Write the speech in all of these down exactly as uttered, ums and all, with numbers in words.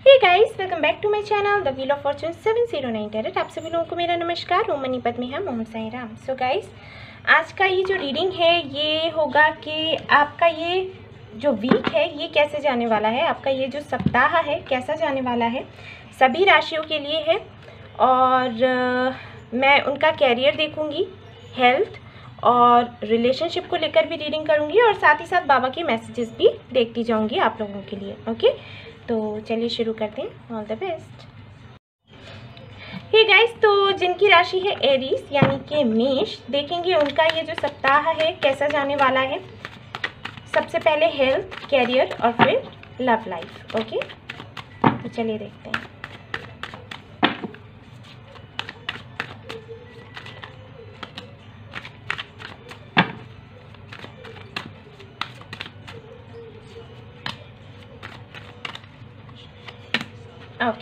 Hey guys, welcome back to my channel the wheel of fortune seven zero nine tarot. आप सभी लोगों को मेरा नमस्कार। ओम मनीपत में है मोहम्मद साई राम। सो गाइस, आज का ये जो रीडिंग है ये होगा कि आपका ये जो वीक है ये कैसे जाने वाला है, आपका ये जो सप्ताह है कैसा जाने वाला है, सभी राशियों के लिए है। और आ, मैं उनका कैरियर देखूंगी, हेल्थ और रिलेशनशिप को लेकर भी रीडिंग करूंगी और साथ ही साथ बाबा के मैसेजेस भी देखती जाऊंगी आप लोगों के लिए। ओके, तो चलिए शुरू करते हैं। All the best. Hey guys, तो जिनकी राशि है एरीज यानी कि मेष, देखेंगे उनका ये जो सप्ताह है कैसा जाने वाला है। सबसे पहले हेल्थ, कैरियर और फिर लव लाइफ। ओके, तो चलिए देखते हैं। ओके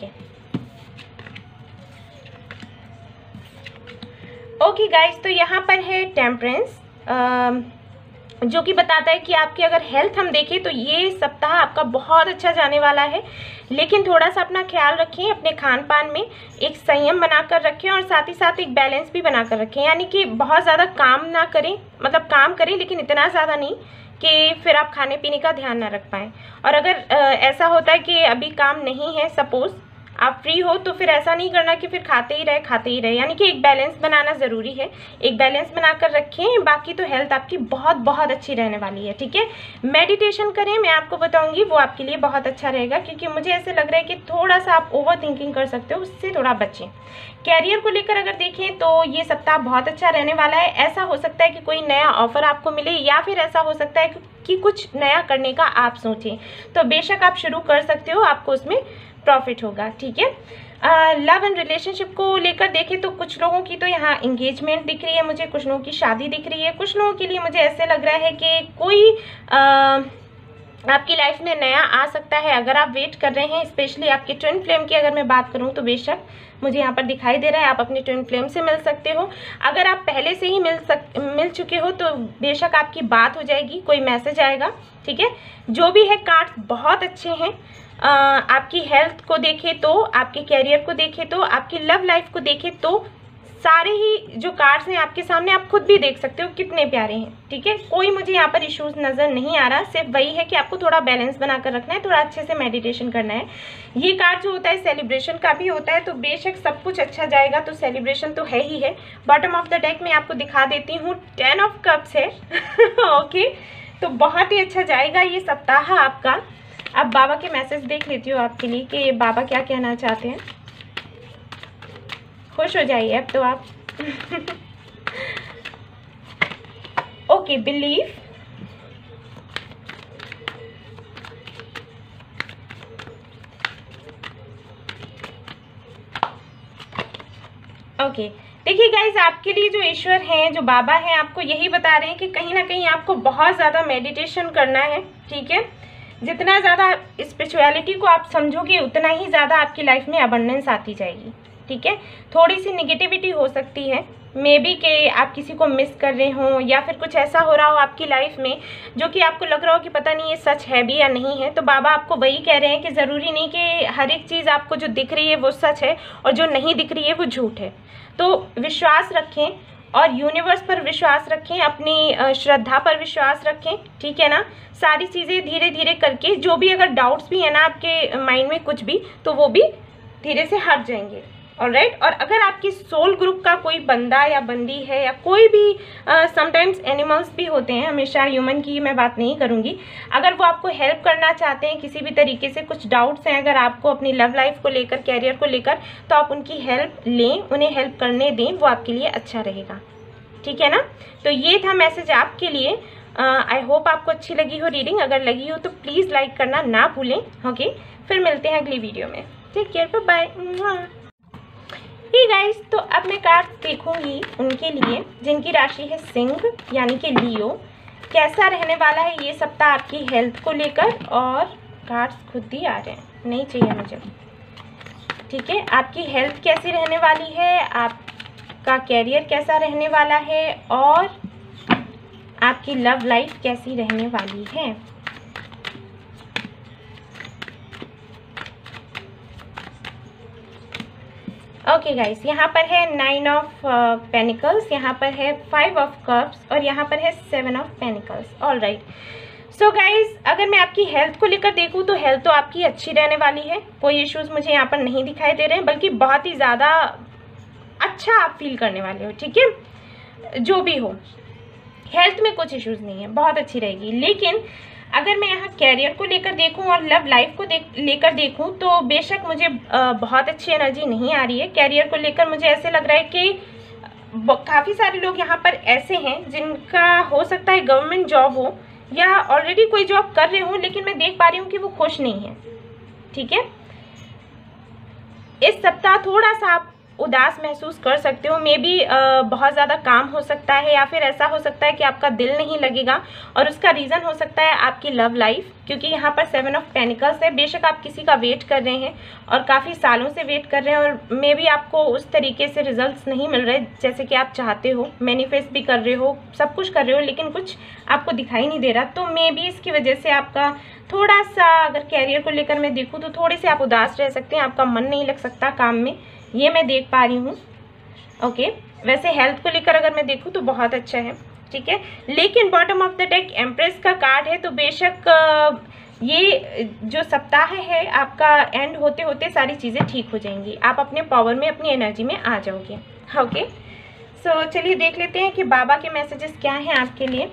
ओके गाइस, तो यहाँ पर है टेम्परेंस, जो कि बताता है कि आपकी अगर हेल्थ हम देखें तो ये सप्ताह आपका बहुत अच्छा जाने वाला है, लेकिन थोड़ा सा अपना ख्याल रखें, अपने खान पान में एक संयम बनाकर रखें और साथ ही साथ एक बैलेंस भी बनाकर रखें। यानी कि बहुत ज़्यादा काम ना करें, मतलब काम करें लेकिन इतना ज़्यादा नहीं कि फिर आप खाने पीने का ध्यान ना रख पाएँ। और अगर आ, ऐसा होता है कि अभी काम नहीं है, सपोज़ आप फ्री हो, तो फिर ऐसा नहीं करना कि फिर खाते ही रहे खाते ही रहे यानी कि एक बैलेंस बनाना ज़रूरी है। एक बैलेंस बनाकर रखें, बाकी तो हेल्थ आपकी बहुत बहुत अच्छी रहने वाली है। ठीक है, मेडिटेशन करें, मैं आपको बताऊंगी, वो आपके लिए बहुत अच्छा रहेगा, क्योंकि मुझे ऐसे लग रहा है कि थोड़ा सा आप ओवर थिंकिंग कर सकते हो, उससे थोड़ा बचें। कैरियर को लेकर अगर देखें तो ये सप्ताह बहुत अच्छा रहने वाला है। ऐसा हो सकता है कि कोई नया ऑफर आपको मिले, या फिर ऐसा हो सकता है कि कुछ नया करने का आप सोचें, तो बेशक आप शुरू कर सकते हो, आपको उसमें प्रॉफिट होगा। ठीक है, लव एंड रिलेशनशिप को लेकर देखें तो कुछ लोगों की तो यहाँ एंगेजमेंट दिख रही है मुझे, कुछ लोगों की शादी दिख रही है, कुछ लोगों के लिए मुझे ऐसे लग रहा है कि कोई आ, आपकी लाइफ में नया आ सकता है। अगर आप वेट कर रहे हैं, स्पेशली आपके ट्विन फ्लेम की अगर मैं बात करूं तो बेशक मुझे यहाँ पर दिखाई दे रहा है आप अपने ट्विन फ्लेम से मिल सकते हो। अगर आप पहले से ही मिल सक मिल चुके हो तो बेशक आपकी बात हो जाएगी, कोई मैसेज आएगा। ठीक है, जो भी है कार्ड्स बहुत अच्छे हैं। आ, आपकी हेल्थ को देखें तो, आपके कैरियर को देखें तो, आपकी लव लाइफ को देखें तो, सारे ही जो कार्ड्स हैं आपके सामने, आप खुद भी देख सकते हो कितने प्यारे हैं। ठीक है, कोई मुझे यहाँ पर इश्यूज नज़र नहीं आ रहा, सिर्फ वही है कि आपको थोड़ा बैलेंस बनाकर रखना है, थोड़ा अच्छे से मेडिटेशन करना है। ये कार्ड जो होता है सेलिब्रेशन का भी होता है, तो बेशक सब कुछ अच्छा जाएगा, तो सेलिब्रेशन तो है ही है। बॉटम ऑफ द डेक में आपको दिखा देती हूँ, टेन ऑफ कप्स है। ओके, तो बहुत ही अच्छा जाएगा ये सप्ताह आपका। अब बाबा के मैसेज देख लेती हूँ आपके लिए कि बाबा क्या कहना चाहते हैं। खुश हो जाइए अब तो आप। ओके, बिलीव, ओके देखिए गाइज, आपके लिए जो ईश्वर हैं, जो बाबा हैं, आपको यही बता रहे हैं कि कहीं ना कहीं आपको बहुत ज़्यादा मेडिटेशन करना है। ठीक है, जितना ज़्यादा स्पिरिचुअलिटी को आप समझोगे उतना ही ज़्यादा आपकी लाइफ में अबंडेंस आती जाएगी। ठीक है, थोड़ी सी निगेटिविटी हो सकती है, मे बी कि आप किसी को मिस कर रहे हो, या फिर कुछ ऐसा हो रहा हो आपकी लाइफ में जो कि आपको लग रहा हो कि पता नहीं ये सच है भी या नहीं है। तो बाबा आपको वही कह रहे हैं कि ज़रूरी नहीं कि हर एक चीज़ आपको जो दिख रही है वो सच है और जो नहीं दिख रही है वो झूठ है। तो विश्वास रखें और यूनिवर्स पर विश्वास रखें, अपनी श्रद्धा पर विश्वास रखें। ठीक है ना, सारी चीज़ें धीरे धीरे करके, जो भी अगर डाउट्स भी है ना आपके माइंड में कुछ भी, तो वो भी धीरे से हट जाएंगे। Alright right? और अगर आपकी सोल ग्रुप का कोई बंदा या बंदी है, या कोई भी समटाइम्स एनिमल्स भी होते हैं, हमेशा ह्यूमन की मैं बात नहीं करूँगी, अगर वो आपको हेल्प करना चाहते हैं किसी भी तरीके से, कुछ डाउट्स हैं अगर आपको अपनी लव लाइफ को लेकर, कैरियर को लेकर, तो आप उनकी हेल्प लें, उन्हें हेल्प करने दें, वो आपके लिए अच्छा रहेगा। ठीक है ना, तो ये था मैसेज आपके लिए। आई uh, होप आपको अच्छी लगी हो रीडिंग। अगर लगी हो तो प्लीज़ लाइक करना ना भूलें। ओके, फिर मिलते हैं अगली वीडियो में। Take care, bye bye. Hey guys, तो अब मैं कार्ड देखूंगी उनके लिए जिनकी राशि है सिंह यानी कि लियो। कैसा रहने वाला है ये सप्ताह आपकी हेल्थ को लेकर, और कार्ड्स खुद ही आ रहे हैं, नहीं चाहिए मुझे। ठीक है, आपकी हेल्थ कैसी रहने वाली है, आपका कैरियर कैसा रहने वाला है, और आपकी लव लाइफ कैसी रहने वाली है। ओके गाइस, यहाँ पर है नाइन ऑफ पेनिकल्स, यहाँ पर है फाइव ऑफ कप्स और यहाँ पर है seven of pentacles. All right, so guys अगर मैं आपकी हेल्थ को लेकर देखूँ तो हेल्थ तो आपकी अच्छी रहने वाली है, कोई इश्यूज़ मुझे यहाँ पर नहीं दिखाई दे रहे हैं, बल्कि बहुत ही ज़्यादा अच्छा आप फील करने वाले हो। ठीक है, जो भी हो हेल्थ में कुछ इश्यूज़ नहीं है, बहुत अच्छी रहेगी। लेकिन अगर मैं यहाँ कैरियर को लेकर देखूँ और लव लाइफ को देख लेकर देखूँ तो बेशक मुझे आ, बहुत अच्छी एनर्जी नहीं आ रही है। कैरियर को लेकर मुझे ऐसे लग रहा है कि काफ़ी सारे लोग यहाँ पर ऐसे हैं जिनका हो सकता है गवर्नमेंट जॉब हो या ऑलरेडी कोई जॉब कर रहे हो, लेकिन मैं देख पा रही हूँ कि वो खुश नहीं है। ठीक है, इस सप्ताह थोड़ा सा आप उदास महसूस कर सकते हो, मे बी बहुत ज़्यादा काम हो सकता है या फिर ऐसा हो सकता है कि आपका दिल नहीं लगेगा, और उसका रीज़न हो सकता है आपकी लव लाइफ, क्योंकि यहाँ पर सेवन ऑफ पेनिकल्स है। बेशक आप किसी का वेट कर रहे हैं और काफ़ी सालों से वेट कर रहे हैं और मे बी आपको उस तरीके से रिजल्ट्स नहीं मिल रहे जैसे कि आप चाहते हो, मैनिफेस्ट भी कर रहे हो, सब कुछ कर रहे हो, लेकिन कुछ आपको दिखाई नहीं दे रहा। तो मे बी इसकी वजह से आपका थोड़ा सा, अगर कैरियर को लेकर मैं देखूँ तो थोड़े से आप उदास रह सकते हैं, आपका मन नहीं लग सकता काम में, ये मैं देख पा रही हूँ। ओके, वैसे हेल्थ को लेकर अगर मैं देखूँ तो बहुत अच्छा है। ठीक है, लेकिन bottom of the deck empress का कार्ड है, तो बेशक ये जो सप्ताह है आपका एंड होते होते सारी चीज़ें ठीक हो जाएंगी, आप अपने पावर में, अपनी एनर्जी में आ जाओगे। ओके, सो चलिए देख लेते हैं कि बाबा के मैसेजेस क्या हैं आपके लिए।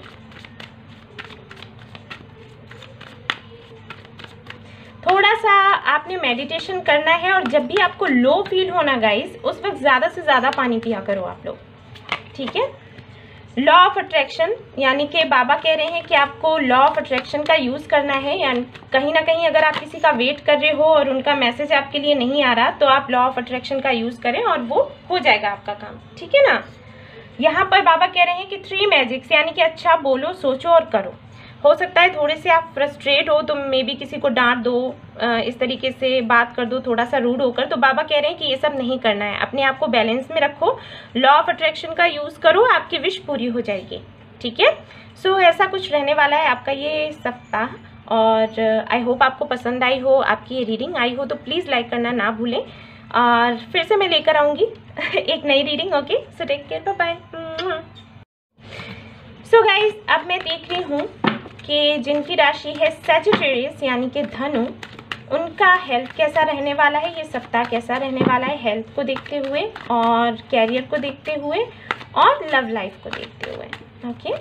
थोड़ा सा आपने मेडिटेशन करना है, और जब भी आपको लो फील होना गाइस, उस वक्त ज़्यादा से ज़्यादा पानी पिया करो आप लोग। ठीक है, लॉ ऑफ अट्रैक्शन, यानी कि बाबा कह रहे हैं कि आपको लॉ ऑफ अट्रैक्शन का यूज़ करना है, यानी कहीं ना कहीं अगर आप किसी का वेट कर रहे हो और उनका मैसेज आपके लिए नहीं आ रहा, तो आप लॉ ऑफ अट्रैक्शन का यूज़ करें और वो हो जाएगा आपका काम। ठीक है ना, यहाँ पर बाबा कह रहे हैं कि थ्री मैजिक्स, यानी कि अच्छा बोलो, सोचो और करो। हो सकता है थोड़े से आप फ्रस्ट्रेट हो तो मे बी किसी को डांट दो, इस तरीके से बात कर दो थोड़ा सा रूड होकर, तो बाबा कह रहे हैं कि ये सब नहीं करना है, अपने आप को बैलेंस में रखो, लॉ ऑफ अट्रैक्शन का यूज़ करो, आपकी विश पूरी हो जाएगी। ठीक है, सो so, ऐसा कुछ रहने वाला है आपका ये सप्ताह, और आई होप आपको पसंद आई हो, आपकी ये रीडिंग आई हो तो प्लीज़ लाइक करना ना भूलें, और फिर से मैं लेकर आऊँगी एक नई reading. Okay, so take care, bye bye. So guys, अब मैं देख रही हूँ कि जिनकी राशि है सैजिटेरियस यानी कि धनु, उनका हेल्थ कैसा रहने वाला है, ये सप्ताह कैसा रहने वाला है, हेल्थ को देखते हुए और कैरियर को देखते हुए और लव लाइफ को देखते हुए। Okay,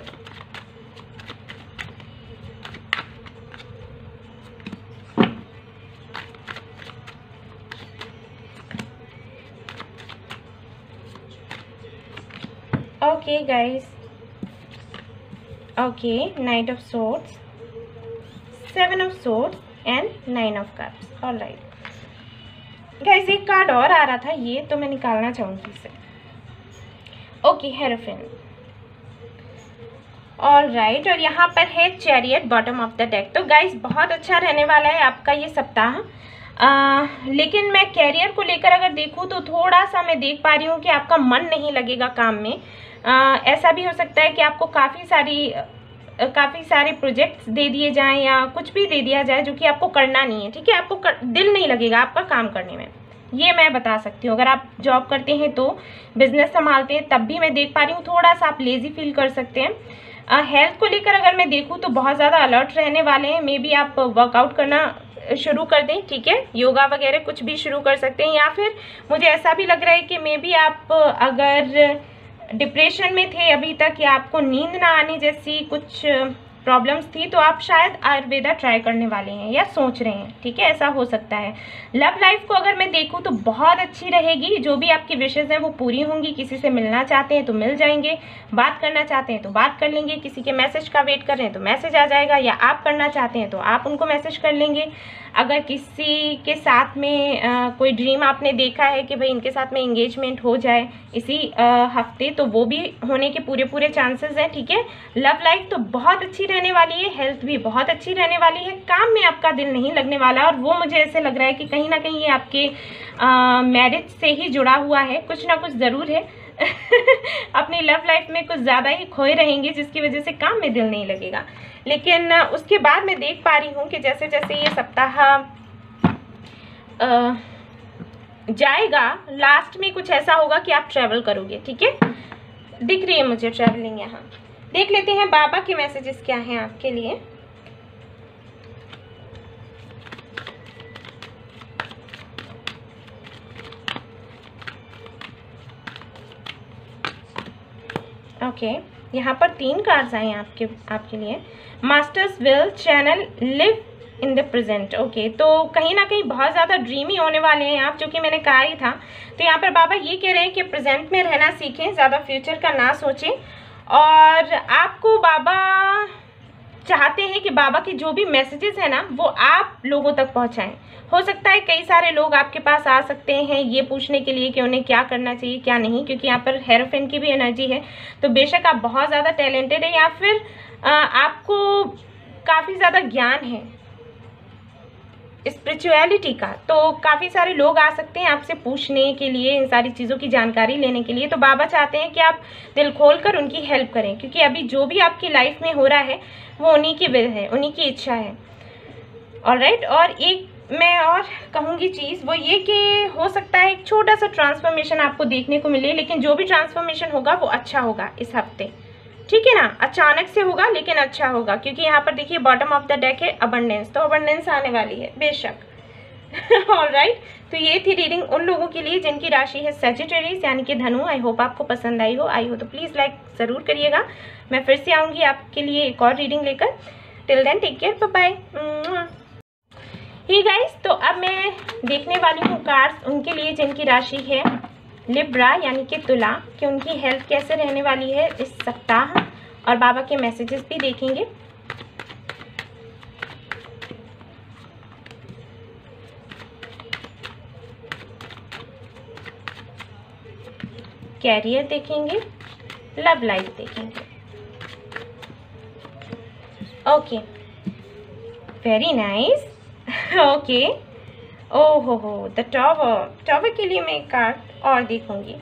okay guys, okay, knight of swords, seven of swords and nine of cups. All right guys, एक कार्ड और आ रहा था, ये तो मैं निकालना चाहूँगी इसे। ओके, हेरोफिन। ऑल राइट, और यहाँ पर है chariot bottom of the deck. तो गाइस बहुत अच्छा रहने वाला है आपका ये सप्ताह, आ, लेकिन मैं कैरियर को लेकर अगर देखूँ तो थोड़ा सा मैं देख पा रही हूँ कि आपका मन नहीं लगेगा काम में। आ, ऐसा भी हो सकता है कि आपको काफ़ी सारी काफ़ी सारे प्रोजेक्ट्स दे दिए जाएं या कुछ भी दे दिया जाए जो कि आपको करना नहीं है। ठीक है, आपको कर, दिल नहीं लगेगा आपका काम करने में, ये मैं बता सकती हूँ। अगर आप जॉब करते हैं तो, बिजनेस संभालते हैं तब भी मैं देख पा रही हूँ थोड़ा सा आप लेज़ी फील कर सकते हैं। हेल्थ को लेकर अगर मैं देखूँ तो बहुत ज़्यादा अलर्ट रहने वाले हैं, मे बी आप वर्कआउट करना शुरू कर दें। ठीक है, योगा वगैरह कुछ भी शुरू कर सकते हैं, या फिर मुझे ऐसा भी लग रहा है कि मे बी आप अगर डिप्रेशन में थे अभी तक या आपको नींद ना आने जैसी कुछ प्रॉब्लम्स थी तो आप शायद आयुर्वेदा ट्राई करने वाले हैं या सोच रहे हैं। ठीक है, ऐसा हो सकता है। लव लाइफ को अगर मैं देखूं तो बहुत अच्छी रहेगी, जो भी आपकी विशेज़ हैं वो पूरी होंगी। किसी से मिलना चाहते हैं तो मिल जाएंगे, बात करना चाहते हैं तो बात कर लेंगे, किसी के मैसेज का वेट कर रहे हैं तो मैसेज आ जाएगा, या आप करना चाहते हैं तो आप उनको मैसेज कर लेंगे। अगर किसी के साथ में आ, कोई ड्रीम आपने देखा है कि भाई इनके साथ में एंगेजमेंट हो जाए इसी आ, हफ्ते, तो वो भी होने के पूरे पूरे चांसेस हैं। ठीक है, लव लाइफ तो बहुत अच्छी रहने वाली है, हेल्थ भी बहुत अच्छी रहने वाली है, काम में आपका दिल नहीं लगने वाला, और वो मुझे ऐसे लग रहा है कि कहीं ना कहीं ये आपके मैरिज से ही जुड़ा हुआ है, कुछ ना कुछ ज़रूर है। अपनी लव लाइफ में कुछ ज़्यादा ही खोए रहेंगे जिसकी वजह से काम में दिल नहीं लगेगा। लेकिन उसके बाद मैं देख पा रही हूँ कि जैसे जैसे ये सप्ताह जाएगा, लास्ट में कुछ ऐसा होगा कि आप ट्रैवल करोगे। ठीक है, दिख रही है मुझे ट्रैवलिंग यहाँ। देख लेते हैं बाबा के मैसेजेस क्या हैं आपके लिए। ओके okay, यहाँ पर तीन कार्ड्स आए हैं आपके आपके लिए। Masters will channel live in the present. Okay, तो कहीं ना कहीं बहुत ज़्यादा ड्रीमी होने वाले हैं आप, जो कि मैंने कहा ही था। तो यहाँ पर बाबा ये कह रहे हैं कि प्रेजेंट में रहना सीखें, ज़्यादा फ्यूचर का ना सोचें। और आपको बाबा चाहते हैं कि बाबा के जो भी मैसेजेस हैं ना वो आप लोगों तक पहुँचाएँ। हो सकता है कई सारे लोग आपके पास आ सकते हैं ये पूछने के लिए कि उन्हें क्या करना चाहिए क्या नहीं, क्योंकि यहाँ पर हेरोफेन की भी एनर्जी है। तो बेशक आप बहुत ज़्यादा टैलेंटेड है या फिर आ, आपको काफ़ी ज़्यादा ज्ञान है स्पिरिचुअलिटी का, तो काफ़ी सारे लोग आ सकते हैं आपसे पूछने के लिए, इन सारी चीज़ों की जानकारी लेने के लिए। तो बाबा चाहते हैं कि आप दिल खोल कर उनकी हेल्प करें, क्योंकि अभी जो भी आपकी लाइफ में हो रहा है वो उन्हीं की विल है, उन्हीं की इच्छा है। ऑलराइट, और एक मैं और कहूँगी चीज़ वो ये कि हो सकता है एक छोटा सा ट्रांसफॉर्मेशन आपको देखने को मिले, लेकिन जो भी ट्रांसफॉर्मेशन होगा वो अच्छा होगा इस हफ्ते। ठीक है ना, अचानक से होगा लेकिन अच्छा होगा, क्योंकि यहाँ पर देखिए बॉटम ऑफ द डेक है अबंडेंस, तो अबंडेंस आने वाली है बेशक। ऑलराइट, तो ये थी रीडिंग उन लोगों के लिए जिनकी राशि है सजिटेरियस यानी कि धनु। आई होप आपको पसंद आई हो, आई हो तो प्लीज़ लाइक ज़रूर करिएगा। मैं फिर से आऊँगी आपके लिए एक और रीडिंग लेकर। Till then take care, bye bye. Hi guys, तो अब मैं देखने वाली हूँ कार्ड्स उनके लिए जिनकी राशि है लिब्रा यानी कि तुला, कि उनकी हेल्थ कैसे रहने वाली है इस सप्ताह, और बाबा के मैसेजेस भी देखेंगे। कैरियर देखेंगे, लव लाइफ देखेंगे। Okay, very nice. Okay, oh हो हो द टॉवर, टॉवर के लिए मैं एक कार्ड और देखूंगी।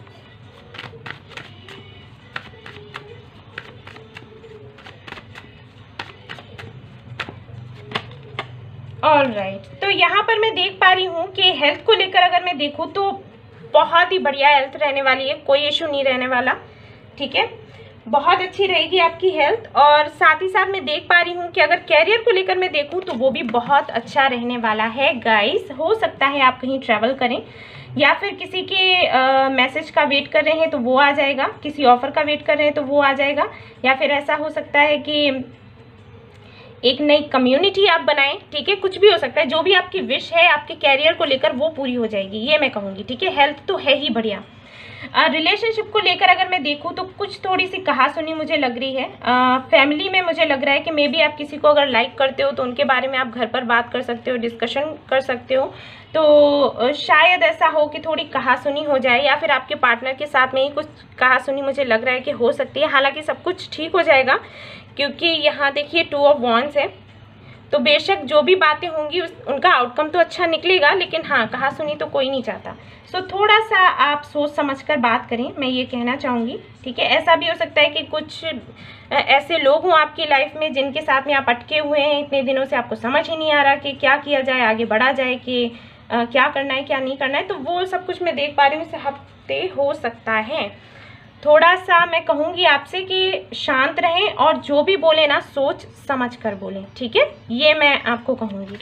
ऑलराइट, तो यहाँ पर मैं देख पा रही हूँ कि हेल्थ को लेकर अगर मैं देखूँ तो बहुत ही बढ़िया हेल्थ रहने वाली है, कोई इशू नहीं रहने वाला। ठीक है, बहुत अच्छी रहेगी आपकी हेल्थ। और साथ ही साथ मैं देख पा रही हूँ कि अगर कैरियर को लेकर मैं देखूँ तो वो भी बहुत अच्छा रहने वाला है गाइस। हो सकता है आप कहीं ट्रैवल करें या फिर किसी के मैसेज का वेट कर रहे हैं तो वो आ जाएगा, किसी ऑफर का वेट कर रहे हैं तो वो आ जाएगा, या फिर ऐसा हो सकता है कि एक नई कम्युनिटी आप बनाएं। ठीक है, कुछ भी हो सकता है, जो भी आपकी विश है आपके कैरियर को लेकर वो पूरी हो जाएगी, ये मैं कहूँगी। ठीक है, हेल्थ तो है ही बढ़िया। रिलेशनशिप uh, को लेकर अगर मैं देखूँ तो कुछ थोड़ी सी कहासुनी मुझे लग रही है। फैमिली uh, में मुझे लग रहा है कि मे बी आप किसी को अगर लाइक करते हो तो उनके बारे में आप घर पर बात कर सकते हो, डिस्कशन कर सकते हो। तो uh, शायद ऐसा हो कि थोड़ी कहासुनी हो जाए, या फिर आपके पार्टनर के साथ में ही कुछ कहासुनी मुझे लग रहा है कि हो सकती है। हालांकि सब कुछ ठीक हो जाएगा, क्योंकि यहाँ देखिए टू ऑफ वॉन्ड्स है, तो बेशक जो भी बातें होंगी उस उनका आउटकम तो अच्छा निकलेगा, लेकिन हाँ कहासुनी तो कोई नहीं चाहता। सो so, थोड़ा सा आप सोच समझकर बात करें, मैं ये कहना चाहूँगी। ठीक है, ऐसा भी हो सकता है कि कुछ ऐसे लोग हों आपकी लाइफ में जिनके साथ में आप अटके हुए हैं इतने दिनों से, आपको समझ ही नहीं आ रहा कि क्या किया जाए, आगे बढ़ा जाए, कि आ, क्या करना है क्या नहीं करना है। तो वो सब कुछ मैं देख पा रही हूँ इस हफ्ते हो सकता है। थोड़ा सा मैं कहूँगी आपसे कि शांत रहें और जो भी बोले ना सोच समझ कर बोलें। ठीक है, ये मैं आपको कहूँगी।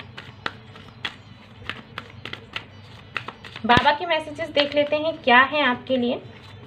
बाबा के मैसेजेस देख लेते हैं क्या है आपके लिए।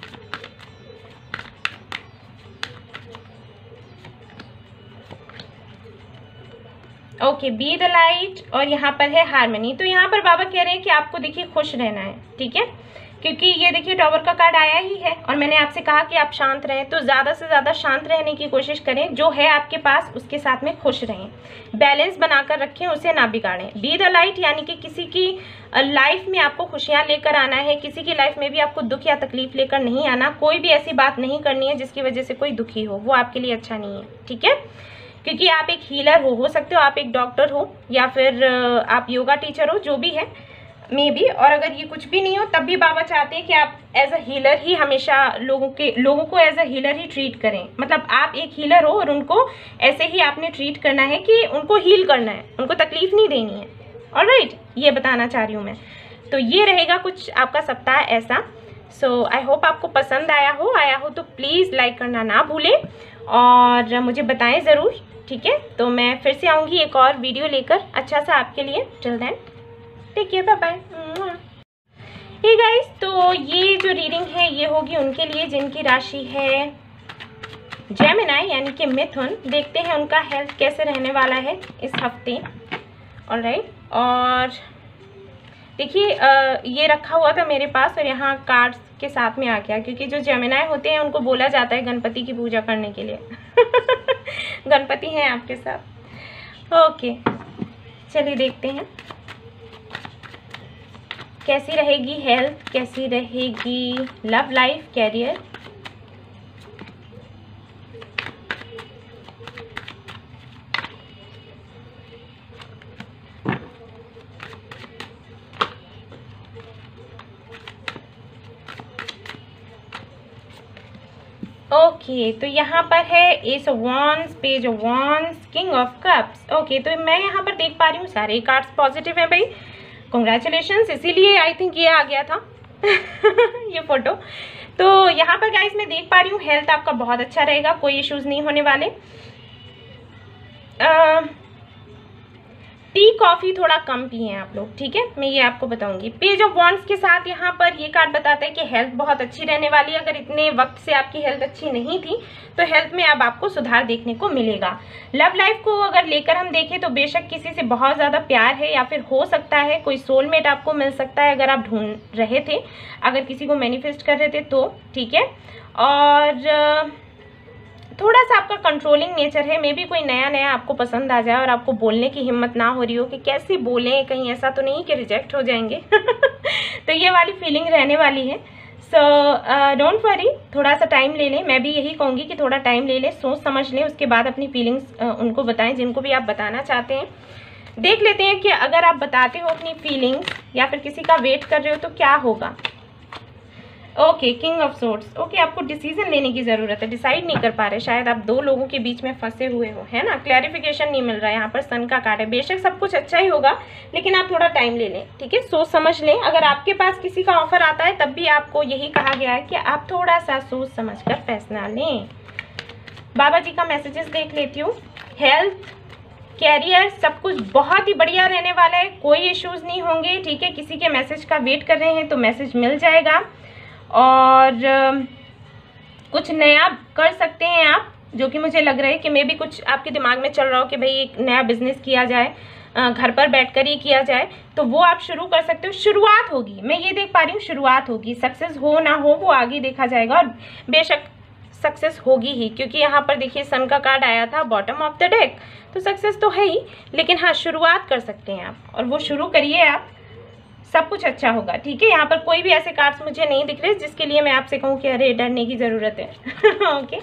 ओके, बी द लाइट, और यहाँ पर है हार्मनी। तो यहाँ पर बाबा कह रहे हैं कि आपको देखिए खुश रहना है। ठीक है, क्योंकि ये देखिए टॉवर का कार्ड आया ही है, और मैंने आपसे कहा कि आप शांत रहें, तो ज़्यादा से ज़्यादा शांत रहने की कोशिश करें। जो है आपके पास उसके साथ में खुश रहें, बैलेंस बनाकर रखें, उसे ना बिगाड़ें। बी द लाइट यानी कि किसी की लाइफ में आपको खुशियाँ लेकर आना है, किसी की लाइफ में भी आपको दुख या तकलीफ लेकर नहीं आना। कोई भी ऐसी बात नहीं करनी है जिसकी वजह से कोई दुखी हो, वो आपके लिए अच्छा नहीं है। ठीक है, क्योंकि आप एक हीलर हो हो सकते हो आप एक डॉक्टर हो, या फिर आप योगा टीचर हो, जो भी है मे बी। और अगर ये कुछ भी नहीं हो तब भी बाबा चाहते हैं कि आप एज अ हीलर ही हमेशा लोगों के लोगों को एज अ हीलर ही ट्रीट करें। मतलब आप एक हीलर हो और उनको ऐसे ही आपने ट्रीट करना है कि उनको हील करना है, उनको तकलीफ नहीं देनी है। ऑलराइट, ये बताना चाह रही हूँ मैं। तो ये रहेगा कुछ आपका सप्ताह ऐसा। सो आई होप आपको पसंद आया हो आया हो तो प्लीज़ लाइक करना ना भूलें और मुझे बताएं ज़रूर, ठीक है। तो मैं फिर से आऊँगी एक और वीडियो लेकर अच्छा सा आपके लिए। Till then take care, bye bye. Hey guys, तो ये जो रीडिंग है ये होगी उनके लिए जिनकी राशि है जेमिनी यानी कि मिथुन। देखते हैं उनका हेल्थ कैसे रहने वाला है इस हफ्ते। ऑलराइट, और देखिए ये रखा हुआ था मेरे पास और यहाँ कार्ड्स के साथ में आ गया, क्योंकि जो जेमिनी होते हैं उनको बोला जाता है गणपति की पूजा करने के लिए। गणपति हैं आपके साथ। ओके, चलिए देखते हैं कैसी रहेगी हेल्थ, कैसी रहेगी love life, career. Okay okay, तो यहाँ पर है ace of wands, page of wands, king of cups. Okay, तो मैं यहाँ पर देख पा रही हूँ सारे कार्ड्स पॉजिटिव हैं भाई, कॉन्ग्रेचुलेशंस। इसीलिए आई थिंक ये आ गया था ये फोटो। तो यहाँ पर गाइस मैं देख पा रही हूँ हेल्थ आपका बहुत अच्छा रहेगा, कोई इश्यूज नहीं होने वाले। आ, टी कॉफ़ी थोड़ा कम पिए आप लोग, ठीक है, मैं ये आपको बताऊंगी। पेज ऑफ वॉन्ड्स के साथ यहाँ पर ये कार्ड बताता है कि हेल्थ बहुत अच्छी रहने वाली है। अगर इतने वक्त से आपकी हेल्थ अच्छी नहीं थी तो हेल्थ में अब आपको सुधार देखने को मिलेगा। लव लाइफ को अगर लेकर हम देखें तो बेशक किसी से बहुत ज़्यादा प्यार है या फिर हो सकता है कोई सोलमेट आपको मिल सकता है अगर आप ढूंढ रहे थे, अगर किसी को मैनिफेस्ट कर रहे थे तो, ठीक है। और थोड़ा सा आपका कंट्रोलिंग नेचर है, मे बी कोई नया नया आपको पसंद आ जाए और आपको बोलने की हिम्मत ना हो रही हो कि कैसे बोलें, कहीं ऐसा तो नहीं कि रिजेक्ट हो जाएंगे। तो ये वाली फीलिंग रहने वाली है। सो डोंट वरी, थोड़ा सा टाइम ले लें। मैं भी यही कहूँगी कि थोड़ा टाइम ले लें, सोच समझ लें, उसके बाद अपनी फीलिंग्स uh, उनको बताएं जिनको भी आप बताना चाहते हैं। देख लेते हैं कि अगर आप बताते हो अपनी फीलिंग्स या फिर किसी का वेट कर रहे हो तो क्या होगा। Okay, king of swords. Okay, आपको डिसीजन लेने की ज़रूरत है, डिसाइड नहीं कर पा रहे, शायद आप दो लोगों के बीच में फंसे हुए हो, है ना। क्लैरिफिकेशन नहीं मिल रहा है। यहाँ पर सन का कार्ड है, बेशक सब कुछ अच्छा ही होगा लेकिन आप थोड़ा टाइम ले लें, ठीक है, सोच समझ लें। अगर आपके पास किसी का ऑफर आता है तब भी आपको यही कहा गया है कि आप थोड़ा सा सोच समझ कर फैसला लें। बाबा जी का मैसेजेस देख लेती हूँ। हेल्थ, कैरियर, सब कुछ बहुत ही बढ़िया रहने वाला है, कोई इश्यूज़ नहीं होंगे, ठीक है। किसी के मैसेज का वेट कर रहे हैं तो मैसेज मिल जाएगा और कुछ नया कर सकते हैं आप, जो कि मुझे लग रहा है कि मे भी कुछ आपके दिमाग में चल रहा हो कि भाई एक नया बिजनेस किया जाए, घर पर बैठकर ही किया जाए, तो वो आप शुरू कर सकते हो। शुरुआत होगी, मैं ये देख पा रही हूँ, शुरुआत होगी। सक्सेस हो ना हो वो आगे देखा जाएगा और बेशक सक्सेस होगी ही, क्योंकि यहाँ पर देखिए सन का कार्ड आया था बॉटम ऑफ द डेक, तो सक्सेस तो है ही, लेकिन हाँ शुरुआत कर सकते हैं आप और वो शुरू करिए आप, सब कुछ अच्छा होगा, ठीक है। यहाँ पर कोई भी ऐसे कार्ड्स मुझे नहीं दिख रहे जिसके लिए मैं आपसे कहूँ कि अरे डरने की ज़रूरत है। ओके,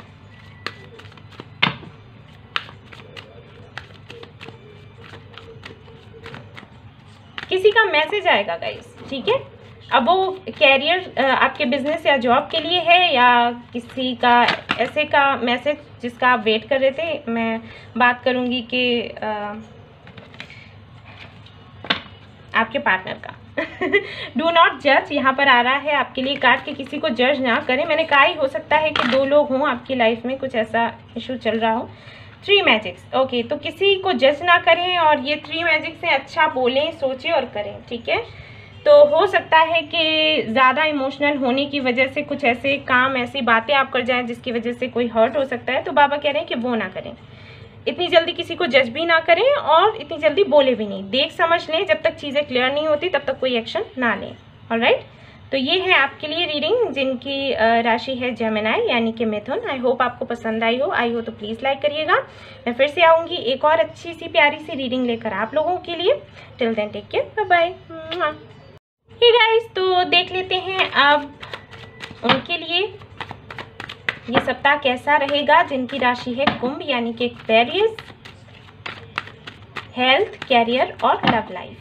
किसी का मैसेज आएगा गाइस, ठीक है। अब वो कैरियर आपके बिजनेस या जॉब के लिए है या किसी का ऐसे का मैसेज जिसका आप वेट कर रहे थे। मैं बात करूँगी कि आपके पार्टनर का। डू नॉट जज यहाँ पर आ रहा है आपके लिए कार्ड के, किसी को जज ना करें। मैंने कहा ही हो सकता है कि दो लोग हों आपकी लाइफ में, कुछ ऐसा इशू चल रहा हो। थ्री मैजिक्स, ओके, तो किसी को जज ना करें और ये थ्री मैजिक से अच्छा बोलें, सोचें और करें, ठीक है। तो हो सकता है कि ज़्यादा इमोशनल होने की वजह से कुछ ऐसे काम, ऐसी बातें आप कर जाएं जिसकी वजह से कोई हर्ट हो सकता है, तो बाबा कह रहे हैं कि वो ना करें। इतनी जल्दी किसी को जज भी ना करें और इतनी जल्दी बोले भी नहीं, देख समझ लें, जब तक चीज़ें क्लियर नहीं होती तब तक कोई एक्शन ना लें। ऑलराइट, तो ये है आपके लिए रीडिंग जिनकी राशि है जेमिनी यानी कि मिथुन। आई होप आपको पसंद आई हो, आई हो तो प्लीज़ लाइक करिएगा। मैं फिर से आऊँगी एक और अच्छी सी प्यारी सी रीडिंग लेकर आप लोगों के लिए। Till then take care, bye bye. Hey guys, तो देख लेते हैं अब उनके लिए ये सप्ताह कैसा रहेगा जिनकी राशि है कुंभ यानी कि एक्वेरियस। हेल्थ, कैरियर और लव लाइफ।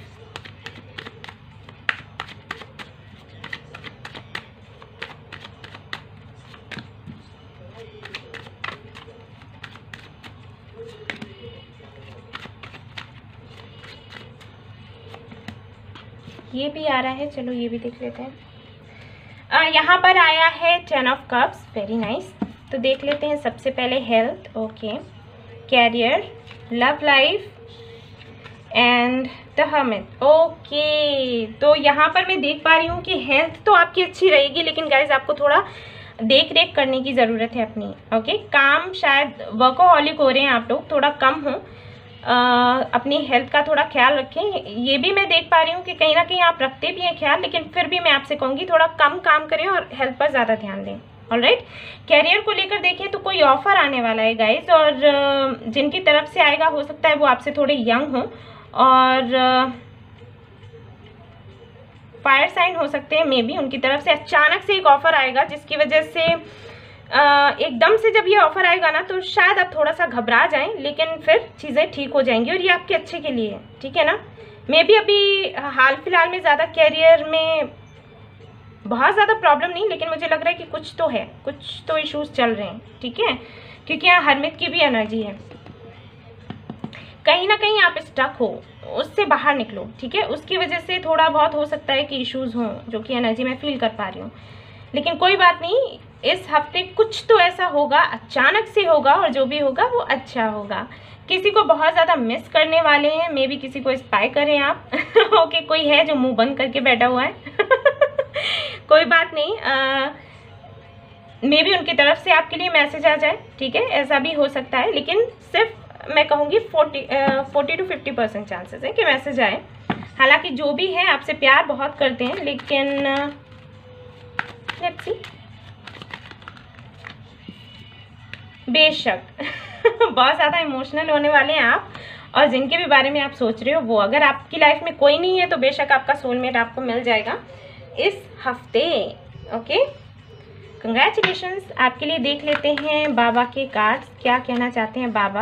ये भी आ रहा है, चलो ये भी देख लेते हैं। uh, यहाँ पर आया है ten of cups, very nice. तो देख लेते हैं सबसे पहले health, okay, career, love life and the hermit. Okay, तो यहाँ पर मैं देख पा रही हूँ कि हेल्थ तो आपकी अच्छी रहेगी, लेकिन गाइज आपको थोड़ा देख रेख करने की ज़रूरत है अपनी। ओके, काम शायद वर्कोहॉलिक हो रहे हैं आप लोग, थोड़ा कम हो, अपनी हेल्थ का थोड़ा ख्याल रखें। ये भी मैं देख पा रही हूँ कि कहीं ना कहीं आप रखते भी हैं ख्याल, लेकिन फिर भी मैं आपसे कहूँगी थोड़ा कम काम करें और हेल्थ पर ज़्यादा ध्यान दें। ऑलराइट, कैरियर को लेकर देखें तो कोई ऑफर आने वाला है गाइज, और जिनकी तरफ से आएगा हो सकता है वो आपसे थोड़े यंग हो और फायर साइन हो सकते हैं, मे बी उनकी तरफ से अचानक से एक ऑफर आएगा, जिसकी वजह से एकदम से जब ये ऑफर आएगा ना तो शायद आप थोड़ा सा घबरा जाएं, लेकिन फिर चीज़ें ठीक हो जाएंगी और ये आपके अच्छे के लिए है, ठीक है ना। मे बी अभी हाल फिलहाल में ज़्यादा कैरियर में बहुत ज़्यादा प्रॉब्लम नहीं, लेकिन मुझे लग रहा है कि कुछ तो है, कुछ तो इश्यूज चल रहे हैं, ठीक है, क्योंकि यहाँ हर्मिट की भी एनर्जी है। कहीं ना कहीं आप स्टक हो, उससे बाहर निकलो, ठीक है। उसकी वजह से थोड़ा बहुत हो सकता है कि इश्यूज हों, जो कि एनर्जी में फील कर पा रही हूँ, लेकिन कोई बात नहीं, इस हफ्ते कुछ तो ऐसा होगा, अचानक से होगा, और जो भी होगा वो अच्छा होगा। किसी को बहुत ज़्यादा मिस करने वाले हैं, मे बी किसी को स्पाई करें आप ओके, कोई है जो मुंह बंद करके बैठा हुआ है कोई बात नहीं, मे बी उनकी तरफ से आपके लिए मैसेज आ जाए, ठीक है, ऐसा भी हो सकता है, लेकिन सिर्फ मैं कहूँगी forty forty to fifty percent chances है कि मैसेज आए। हालांकि जो भी है आपसे प्यार बहुत करते हैं, लेकिन लेट्स सी, बेशक बहुत ज़्यादा इमोशनल होने वाले हैं आप, और जिनके भी बारे में आप सोच रहे हो वो अगर आपकी लाइफ में कोई नहीं है तो बेशक आपका सोलमेट आपको मिल जाएगा इस हफ्ते। Okay, congratulations. आपके लिए देख लेते हैं बाबा के कार्ड्स, क्या कहना चाहते हैं बाबा।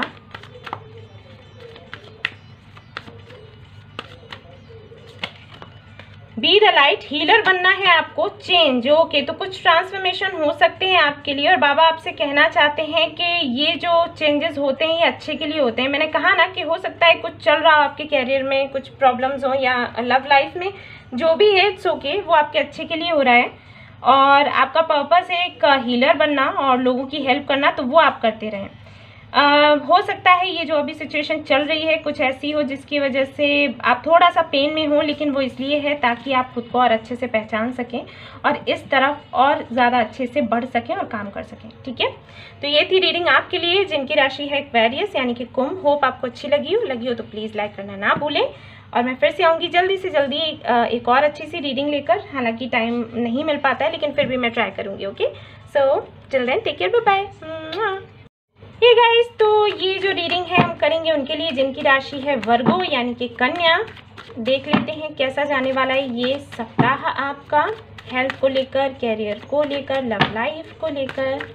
बी द लाइट, हीलर बनना है आपको, चेंज, ओके, तो कुछ ट्रांसफॉर्मेशन हो सकते हैं आपके लिए, और बाबा आपसे कहना चाहते हैं कि ये जो चेंजेस होते हैं ये अच्छे के लिए होते हैं। मैंने कहा ना कि हो सकता है कुछ चल रहा हो आपके कैरियर में, कुछ प्रॉब्लम्स हो या लव लाइफ में, जो भी है इट्स ओके, वो आपके अच्छे के लिए हो रहा है, और आपका पर्पस है एक हीलर बनना और लोगों की हेल्प करना, तो वो आप करते रहें। Uh, हो सकता है ये जो अभी सिचुएशन चल रही है कुछ ऐसी हो जिसकी वजह से आप थोड़ा सा पेन में हो, लेकिन वो इसलिए है ताकि आप खुद को और अच्छे से पहचान सकें और इस तरफ और ज़्यादा अच्छे से बढ़ सकें और काम कर सकें, ठीक है। तो ये थी रीडिंग आपके लिए जिनकी राशि है एक्वेरियस यानी कि कुंभ। होप आपको अच्छी लगी हो, लगी हो तो प्लीज़ लाइक करना ना भूलें, और मैं फिर से आऊँगी जल्दी से जल्दी एक और अच्छी सी रीडिंग लेकर। हालाँकि टाइम नहीं मिल पाता है, लेकिन फिर भी मैं ट्राई करूँगी। Okay, so till then take care, bye bye. Hey guys, तो ये जो रीडिंग है हम करेंगे उनके लिए जिनकी राशि है वर्गो यानी कि कन्या। देख लेते हैं कैसा जाने वाला है ये सप्ताह आपका, हेल्थ को लेकर, कैरियर को लेकर, लव लाइफ को लेकर।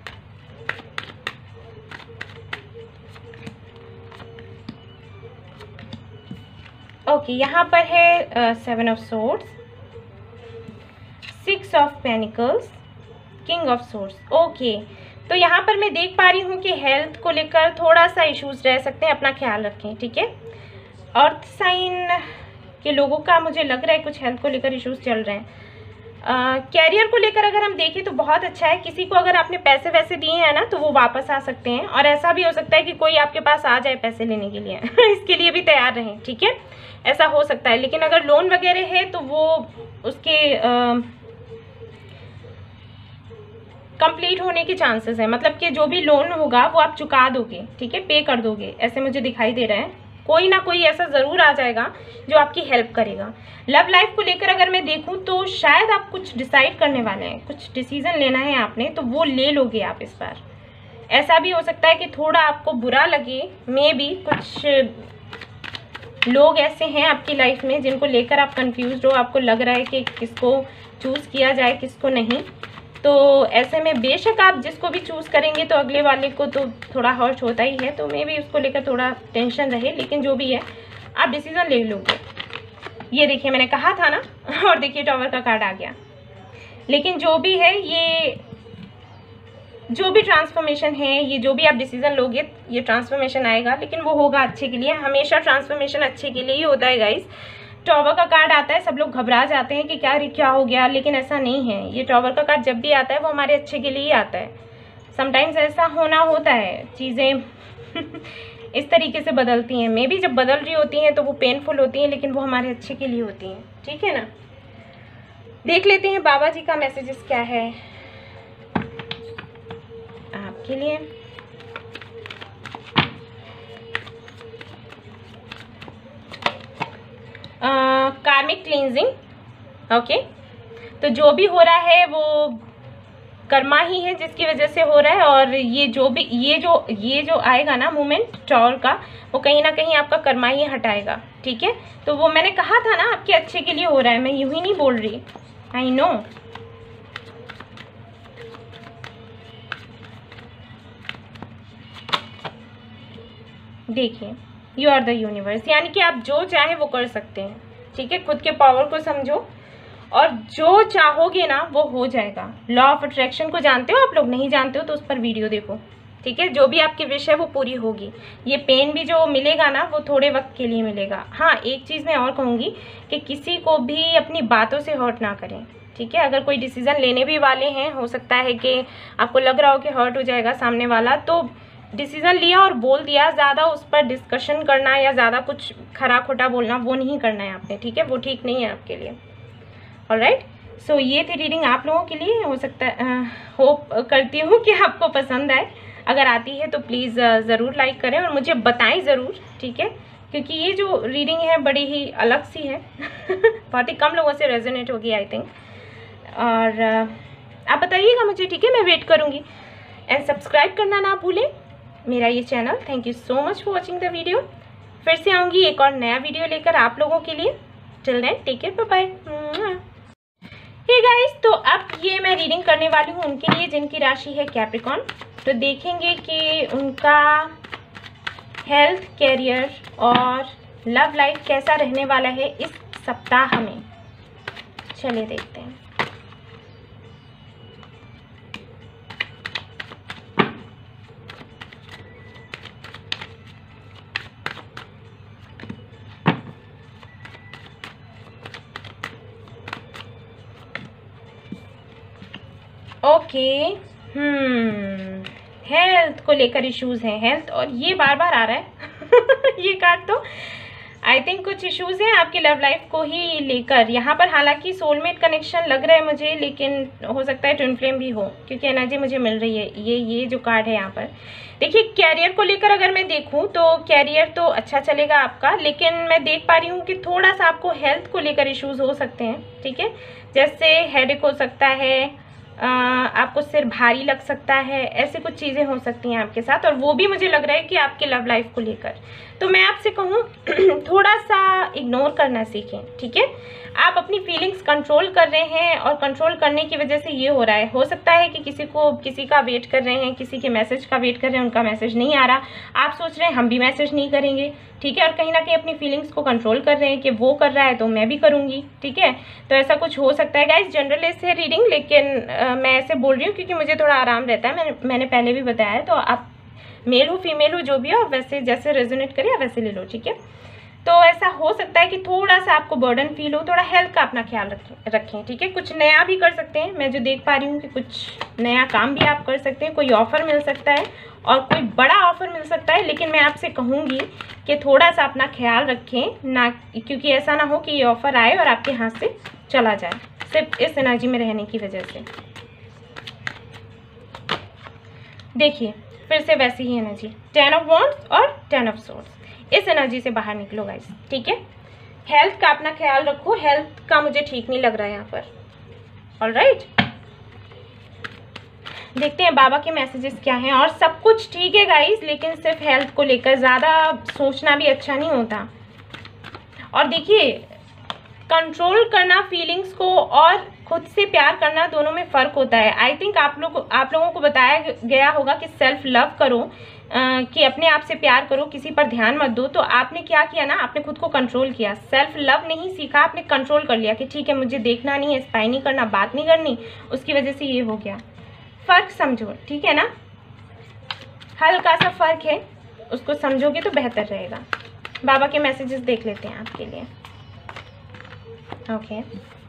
ओके, यहाँ पर है seven of swords, six of pentacles, king of swords. Okay, तो यहाँ पर मैं देख पा रही हूँ कि हेल्थ को लेकर थोड़ा सा इश्यूज रह सकते हैं, अपना ख्याल रखें, ठीक है। अर्थ साइन के लोगों का मुझे लग रहा है कुछ हेल्थ को लेकर इश्यूज चल रहे हैं। कैरियर को लेकर अगर हम देखें तो बहुत अच्छा है। किसी को अगर आपने पैसे वैसे दिए हैं ना तो वो वापस आ सकते हैं, और ऐसा भी हो सकता है कि कोई आपके पास आ जाए पैसे लेने के लिए इसके लिए भी तैयार रहें, ठीक है, ऐसा हो सकता है। लेकिन अगर लोन वगैरह है तो वो उसके आ, कंप्लीट होने के चांसेस है, मतलब कि जो भी लोन होगा वो आप चुका दोगे, ठीक है, पे कर दोगे, ऐसे मुझे दिखाई दे रहा है। कोई ना कोई ऐसा ज़रूर आ जाएगा जो आपकी हेल्प करेगा। लव लाइफ को लेकर अगर मैं देखूं तो शायद आप कुछ डिसाइड करने वाले हैं, कुछ डिसीजन लेना है आपने, तो वो ले लोगे आप इस बार। ऐसा भी हो सकता है कि थोड़ा आपको बुरा लगे, मे बी कुछ लोग ऐसे हैं आपकी लाइफ में जिनको लेकर आप कंफ्यूज हो, आपको लग रहा है कि किसको चूज़ किया जाए किसको नहीं। तो ऐसे में बेशक आप जिसको भी चूज़ करेंगे तो अगले वाले को तो थोड़ा हर्ट होता ही है, तो मे भी उसको लेकर थोड़ा टेंशन रहे, लेकिन जो भी है आप डिसीज़न ले लोगे। ये देखिए मैंने कहा था ना और देखिए टावर का कार्ड आ गया। लेकिन जो भी है, ये जो भी ट्रांसफॉर्मेशन है, ये जो भी आप डिसीज़न लोगे, ये ट्रांसफॉर्मेशन आएगा, लेकिन वो होगा अच्छे के लिए। हमेशा ट्रांसफॉर्मेशन अच्छे के लिए ही होता है गाइस। टॉवर का कार्ड आता है सब लोग घबरा जाते हैं कि क्या क्या हो गया, लेकिन ऐसा नहीं है। ये टॉवर का कार्ड जब भी आता है वो हमारे अच्छे के लिए ही आता है। समटाइम्स ऐसा होना होता है, चीज़ें इस तरीके से बदलती हैं, मे बी जब बदल रही होती हैं तो वो पेनफुल होती हैं, लेकिन वो हमारे अच्छे के लिए होती हैं, ठीक है ना। देख लेते हैं बाबा जी का मैसेजेस क्या है आपके लिए। कार्मिक क्लींजिंग, ओके। तो जो भी हो रहा है वो कर्मा ही है जिसकी वजह से हो रहा है, और ये जो भी ये जो ये जो आएगा ना मूवमेंट टॉवर का, वो कहीं ना कहीं आपका कर्मा ही हटाएगा, ठीक है। तो वो मैंने कहा था ना आपके अच्छे के लिए हो रहा है, मैं यूं ही नहीं बोल रही, आई नो। देखिए, यू आर द यूनिवर्स, यानी कि आप जो चाहे वो कर सकते हैं, ठीक है। खुद के पावर को समझो और जो चाहोगे ना वो हो जाएगा। लॉ ऑफ अट्रैक्शन को जानते हो आप लोग? नहीं जानते हो तो उस पर वीडियो देखो, ठीक है। जो भी आपकी विश है वो पूरी होगी। ये पेन भी जो मिलेगा ना वो थोड़े वक्त के लिए मिलेगा। हाँ, एक चीज़ मैं और कहूँगी कि किसी को भी अपनी बातों से हर्ट ना करें, ठीक है। अगर कोई डिसीज़न लेने भी वाले हैं, हो सकता है कि आपको लग रहा हो कि हर्ट हो जाएगा सामने वाला, तो डिसीज़न लिया और बोल दिया, ज़्यादा उस पर डिस्कशन करना या ज़्यादा कुछ खरा खोटा बोलना वो नहीं करना है आपने, ठीक है। वो ठीक नहीं है आपके लिए। ऑलराइट, सो ये थी रीडिंग आप लोगों के लिए। हो सकता है, होप करती हूँ कि आपको पसंद आए। अगर आती है तो प्लीज़ ज़रूर लाइक करें और मुझे बताएं ज़रूर, ठीक है, क्योंकि ये जो रीडिंग है बड़ी ही अलग सी है बहुत ही कम लोगों से रेजोनेट होगी आई थिंक। और आप बताइएगा मुझे, ठीक है, मैं वेट करूँगी। एंड सब्सक्राइब करना ना भूलें मेरा ये channel. Thank you so much for watching the video. फिर से आऊँगी एक और नया वीडियो लेकर आप लोगों के लिए। Till then take care, bye bye. Hey guys, तो अब ये मैं रीडिंग करने वाली हूँ उनके लिए जिनकी राशि है कैप्रिकॉर्न। तो देखेंगे कि उनका हेल्थ, कैरियर और लव लाइफ कैसा रहने वाला है इस सप्ताह में। चलिए देखते हैं। ओके, हम्म हेल्थ को लेकर इश्यूज हैं, हेल्थ, और ये बार बार आ रहा है ये कार्ड तो आई थिंक कुछ इश्यूज हैं आपकी लव लाइफ को ही लेकर यहाँ पर। हालांकि सोलमेट कनेक्शन लग रहा है मुझे, लेकिन हो सकता है ट्विन फ्लेम भी हो, क्योंकि एनर्जी मुझे मिल रही है। ये ये जो कार्ड है यहाँ पर, देखिए कैरियर को लेकर अगर मैं देखूँ तो कैरियर तो अच्छा चलेगा आपका, लेकिन मैं देख पा रही हूँ कि थोड़ा सा आपको हेल्थ को लेकर इश्यूज हो सकते हैं, ठीक है। जैसे हेडेक हो सकता है, आ, आपको सिर भारी लग सकता है, ऐसे कुछ चीज़ें हो सकती हैं आपके साथ, और वो भी मुझे लग रहा है कि आपके लव लाइफ को लेकर। तो मैं आपसे कहूँ थोड़ा सा इग्नोर करना सीखें, ठीक है। आप अपनी फीलिंग्स कंट्रोल कर रहे हैं और कंट्रोल करने की वजह से ये हो रहा है। हो सकता है कि किसी को किसी का वेट कर रहे हैं, किसी के मैसेज का वेट कर रहे हैं, उनका मैसेज नहीं आ रहा, आप सोच रहे हैं हम भी मैसेज नहीं करेंगे, ठीक है, और कहीं ना कहीं अपनी फीलिंग्स को कंट्रोल कर रहे हैं कि वो कर रहा है तो मैं भी करूँगी, ठीक है। तो ऐसा कुछ हो सकता है गाइस। जनरलिस्ट है रीडिंग, लेकिन आ, मैं ऐसे बोल रही हूँ क्योंकि मुझे थोड़ा आराम रहता है। मैंने मैंने पहले भी बताया है, तो आप मेल हो फीमेल हो जो भी हो, वैसे जैसे रेजोनेट करे वैसे ले लो, ठीक है। तो ऐसा हो सकता है कि थोड़ा सा आपको बर्डन फील हो, थोड़ा हेल्थ का अपना ख्याल रखें रखें ठीक है। कुछ नया भी कर सकते हैं, मैं जो देख पा रही हूँ कि कुछ नया काम भी आप कर सकते हैं, कोई ऑफ़र मिल सकता है और कोई बड़ा ऑफ़र मिल सकता है, लेकिन मैं आपसे कहूँगी कि थोड़ा सा अपना ख्याल रखें ना, क्योंकि ऐसा ना हो कि ये ऑफ़र आए और आपके हाथ से चला जाए सिर्फ इस एनर्जी में रहने की वजह से। देखिए फिर से वैसी ही एनर्जी, टेन ऑफ वॉन्ड्स और टेन ऑफ सोर्ड्स, इस एनर्जी से बाहर निकलो गाइस, ठीक है। हेल्थ का अपना ख्याल रखो, हेल्थ का मुझे ठीक नहीं लग रहा है यहाँ पर। ऑलराइट, देखते हैं बाबा के मैसेजेस क्या हैं। और सब कुछ ठीक है गाइस, लेकिन सिर्फ हेल्थ को लेकर ज़्यादा सोचना भी अच्छा नहीं होता। और देखिए कंट्रोल करना फीलिंग्स को और खुद से प्यार करना, दोनों में फ़र्क होता है। आई थिंक आप लोग आप लोगों को बताया गया होगा कि सेल्फ लव करो, आ, कि अपने आप से प्यार करो, किसी पर ध्यान मत दो। तो आपने क्या किया ना, आपने खुद को कंट्रोल किया, सेल्फ लव नहीं सीखा, आपने कंट्रोल कर लिया कि ठीक है मुझे देखना नहीं है, स्पाई नहीं करना, बात नहीं करनी, उसकी वजह से ये हो गया। फ़र्क समझो, ठीक है ना, हल्का सा फ़र्क है, उसको समझोगे तो बेहतर रहेगा। बाबा के मैसेजेस देख लेते हैं आपके लिए। Okay,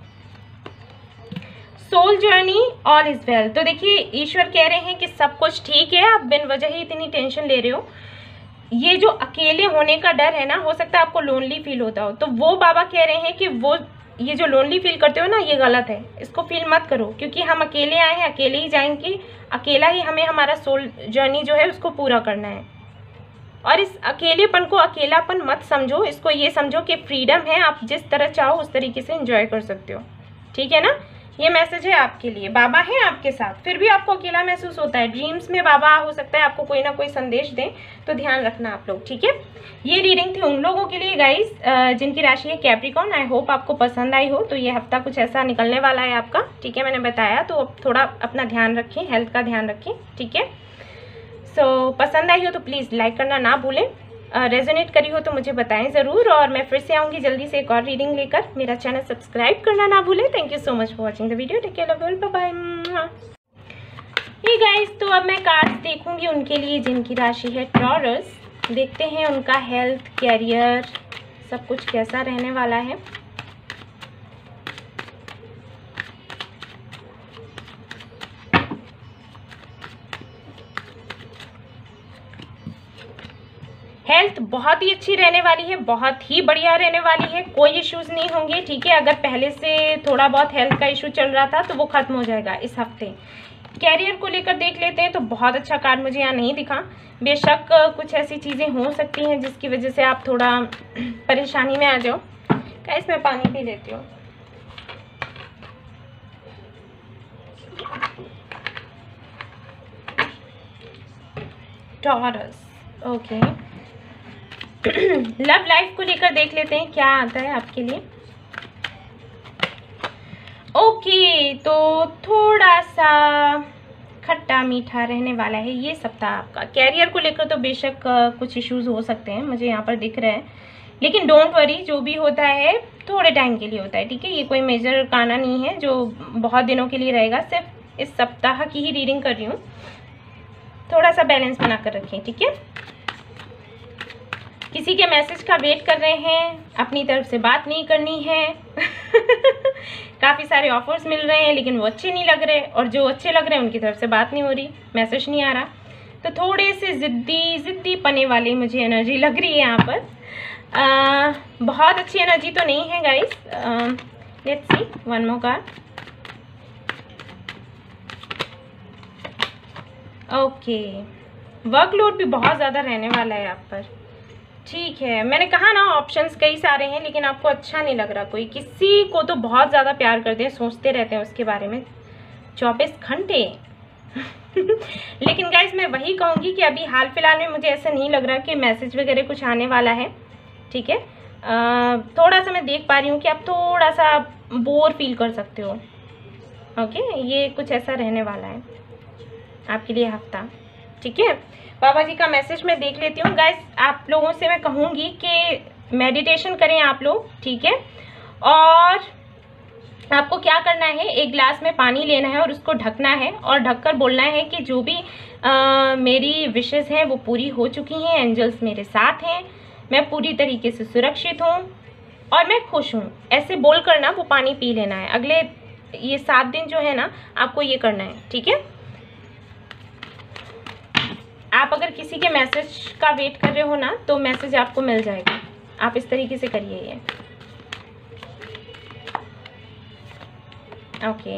soul journey all is well. तो देखिए ईश्वर कह रहे हैं कि सब कुछ ठीक है, आप बिन वजह ही इतनी टेंशन ले रहे हो। ये जो अकेले होने का डर है ना, हो सकता है आपको लोनली फील होता हो, तो वो बाबा कह रहे हैं कि वो ये जो लोनली फील करते हो ना, ये गलत है, इसको फील मत करो, क्योंकि हम अकेले आए हैं, अकेले ही जाएंगे, अकेला ही हमें हमारा सोल जर्नी जो है उसको पूरा करना है। और इस अकेलेपन को अकेलापन मत समझो, इसको ये समझो कि फ्रीडम है, आप जिस तरह चाहो उस तरीके से एंजॉय कर सकते हो। ठीक है ना, ये मैसेज है आपके लिए, बाबा हैं आपके साथ, फिर भी आपको अकेला महसूस होता है, ड्रीम्स में बाबा हो सकता है आपको कोई ना कोई संदेश दें, तो ध्यान रखना आप लोग। ठीक है, ये रीडिंग थी उन लोगों के लिए गाइस जिनकी राशि है कैप्रिकॉर्न। आई होप आपको पसंद आई हो। तो ये हफ्ता कुछ ऐसा निकलने वाला है आपका, ठीक है, मैंने बताया, तो अब थोड़ा अपना ध्यान रखें, हेल्थ का ध्यान रखें। ठीक है, सो so, पसंद आई हो तो प्लीज़ लाइक करना ना भूलें, रेजोनेट करी हो तो मुझे बताएं ज़रूर, और मैं फिर से आऊँगी जल्दी से एक और रीडिंग लेकर। मेरा चैनल सब्सक्राइब करना ना भूलें। Thank you so much for watching the video, take care, love you, bye bye. Hey guys, तो अब मैं कार्ड्स देखूंगी उनके लिए जिनकी राशि है टॉरस। देखते हैं उनका हेल्थ, कैरियर, सब कुछ कैसा रहने वाला है। हेल्थ बहुत ही अच्छी रहने वाली है, बहुत ही बढ़िया रहने वाली है, कोई इश्यूज नहीं होंगे। ठीक है, अगर पहले से थोड़ा बहुत हेल्थ का इशू चल रहा था तो वो खत्म हो जाएगा इस हफ्ते। कैरियर को लेकर देख लेते हैं, तो बहुत अच्छा कार्ड मुझे यहाँ नहीं दिखा। बेशक कुछ ऐसी चीज़ें हो सकती हैं जिसकी वजह से आप थोड़ा परेशानी में आ जाओ। गाइस मैं पानी पी लेती हूँ। टॉरस, ओके, लव लाइफ को लेकर देख लेते हैं क्या आता है आपके लिए। ओके, तो थोड़ा सा खट्टा मीठा रहने वाला है ये सप्ताह आपका। कैरियर को लेकर तो बेशक कुछ इश्यूज हो सकते हैं, मुझे यहाँ पर दिख रहा है, लेकिन डोंट वरी, जो भी होता है थोड़े टाइम के लिए होता है। ठीक है, ये कोई मेजर काना नहीं है जो बहुत दिनों के लिए रहेगा, सिर्फ इस सप्ताह की ही रीडिंग कर रही हूँ। थोड़ा सा बैलेंस बना कर रखें। ठीक है, किसी के मैसेज का वेट कर रहे हैं, अपनी तरफ से बात नहीं करनी है काफ़ी सारे ऑफर्स मिल रहे हैं लेकिन वो अच्छे नहीं लग रहे, और जो अच्छे लग रहे हैं उनकी तरफ से बात नहीं हो रही, मैसेज नहीं आ रहा, तो थोड़े से ज़िद्दी ज़िद्दी पने वाली मुझे एनर्जी लग रही है यहाँ पर। आ, बहुत अच्छी एनर्जी तो नहीं है guys. Let's see one more card. Okay, workload भी बहुत ज़्यादा रहने वाला है आप पर। ठीक है, मैंने कहा ना ऑप्शंस कई सारे हैं लेकिन आपको अच्छा नहीं लग रहा। कोई किसी को तो बहुत ज़्यादा प्यार करते हैं, सोचते रहते हैं उसके बारे में चौबीस घंटे लेकिन गाइस मैं वही कहूँगी कि अभी हाल फिलहाल में मुझे ऐसा नहीं लग रहा कि मैसेज वगैरह कुछ आने वाला है। ठीक है, आ, थोड़ा सा मैं देख पा रही हूँ कि आप थोड़ा सा बोर फील कर सकते हो। ओके, ये कुछ ऐसा रहने वाला है आपके लिए हफ्ता। ठीक है, बाबा जी का मैसेज मैं देख लेती हूँ। गाइस आप लोगों से मैं कहूँगी कि मेडिटेशन करें आप लोग। ठीक है, और आपको क्या करना है, एक गिलास में पानी लेना है और उसको ढकना है, और ढककर बोलना है कि जो भी आ, मेरी विशेस हैं वो पूरी हो चुकी हैं, एंजल्स मेरे साथ हैं, मैं पूरी तरीके से सुरक्षित हूँ और मैं खुश हूँ। ऐसे बोल कर ना वो पानी पी लेना है। अगले ये सात दिन जो है ना आपको ये करना है। ठीक है, आप अगर किसी के मैसेज का वेट कर रहे हो ना तो मैसेज आपको मिल जाएगा। आप इस तरीके से करिए ये। Okay,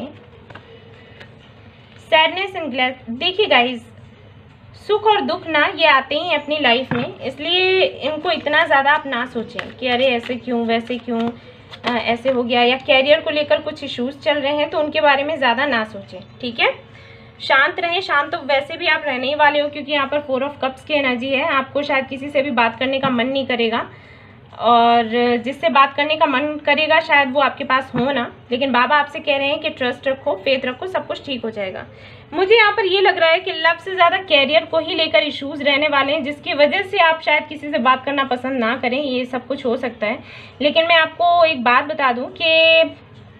sadness and glad. देखिए गाइस, सुख और दुख ना ये आते ही अपनी लाइफ में, इसलिए इनको इतना ज़्यादा आप ना सोचें कि अरे ऐसे क्यों, वैसे क्यों, आ, ऐसे हो गया, या कैरियर को लेकर कुछ इश्यूज चल रहे हैं तो उनके बारे में ज़्यादा ना सोचें। ठीक है, शांत रहें। शांत तो वैसे भी आप रहने ही वाले हो, क्योंकि यहाँ पर फोर ऑफ कप्स की एनर्जी है। आपको शायद किसी से भी बात करने का मन नहीं करेगा, और जिससे बात करने का मन करेगा शायद वो आपके पास हो ना, लेकिन बाबा आपसे कह रहे हैं कि ट्रस्ट रखो, फेथ रखो, सब कुछ ठीक हो जाएगा। मुझे यहाँ पर ये लग रहा है कि लव से ज़्यादा कैरियर को ही लेकर इश्यूज रहने वाले हैं, जिसकी वजह से आप शायद किसी से बात करना पसंद ना करें। ये सब कुछ हो सकता है, लेकिन मैं आपको एक बात बता दूँ कि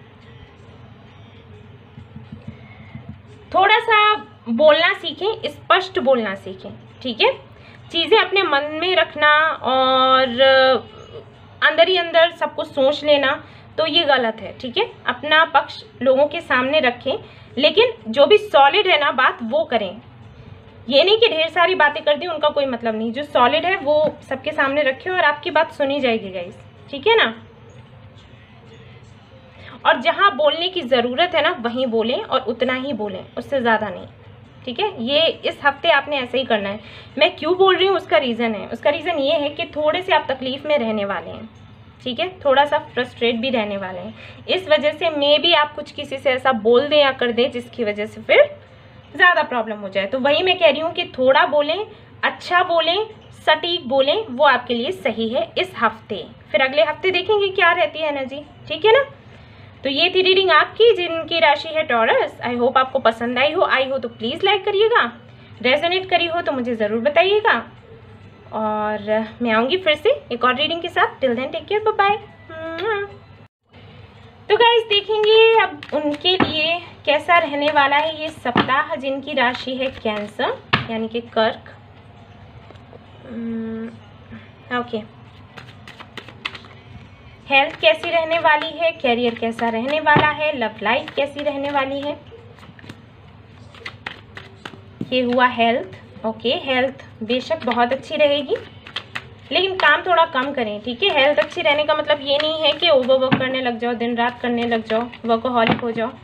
थोड़ा सा बोलना सीखें, स्पष्ट बोलना सीखें। ठीक है, चीज़ें अपने मन में रखना और अंदर ही अंदर सब कुछ सोच लेना तो ये गलत है, ठीक है। अपना पक्ष लोगों के सामने रखें, लेकिन जो भी सॉलिड है ना बात वो करें। ये नहीं कि ढेर सारी बातें कर दी, उनका कोई मतलब नहीं। जो सॉलिड है वो सबके सामने रखें और आपकी बात सुनी जाएगी गाइस, ठीक है ना। और जहाँ बोलने की ज़रूरत है ना वहीं बोलें और उतना ही बोलें, उससे ज़्यादा नहीं, ठीक है। ये इस हफ्ते आपने ऐसे ही करना है। मैं क्यों बोल रही हूँ उसका रीज़न है, उसका रीज़न ये है कि थोड़े से आप तकलीफ़ में रहने वाले हैं, ठीक है। थोड़ा सा फ्रस्ट्रेट भी रहने वाले हैं। इस वजह से मे भी आप कुछ किसी से ऐसा बोल दें या कर दें जिसकी वजह से फिर ज़्यादा प्रॉब्लम हो जाए। तो वही मैं कह रही हूँ कि थोड़ा बोलें, अच्छा बोलें, सटीक बोलें, वो आपके लिए सही है इस हफ्ते। फिर अगले हफ्ते देखेंगे क्या रहती है एनर्जी, ठीक है ना। तो ये थी रीडिंग आपकी जिनकी राशि है टॉरस। आई होप आपको पसंद आई हो। आई हो तो प्लीज़ लाइक करिएगा, रेजोनेट करी हो तो मुझे ज़रूर बताइएगा, और मैं आऊँगी फिर से एक और रीडिंग के साथ। Till then take care, bye bye. तो गाइस देखेंगे अब उनके लिए कैसा रहने वाला है ये सप्ताह, जिनकी राशि है कैंसर यानी कि कर्क। ओके, हेल्थ कैसी रहने वाली है, कैरियर कैसा रहने वाला है, लव लाइफ कैसी रहने वाली है। ये हुआ हेल्थ। ओके, हेल्थ बेशक बहुत अच्छी रहेगी, लेकिन काम थोड़ा कम करें, ठीक है। हेल्थ अच्छी रहने का मतलब ये नहीं है कि ओवर वर्क करने लग जाओ, दिन रात करने लग जाओ, वर्कोहॉलिक हो जाओ।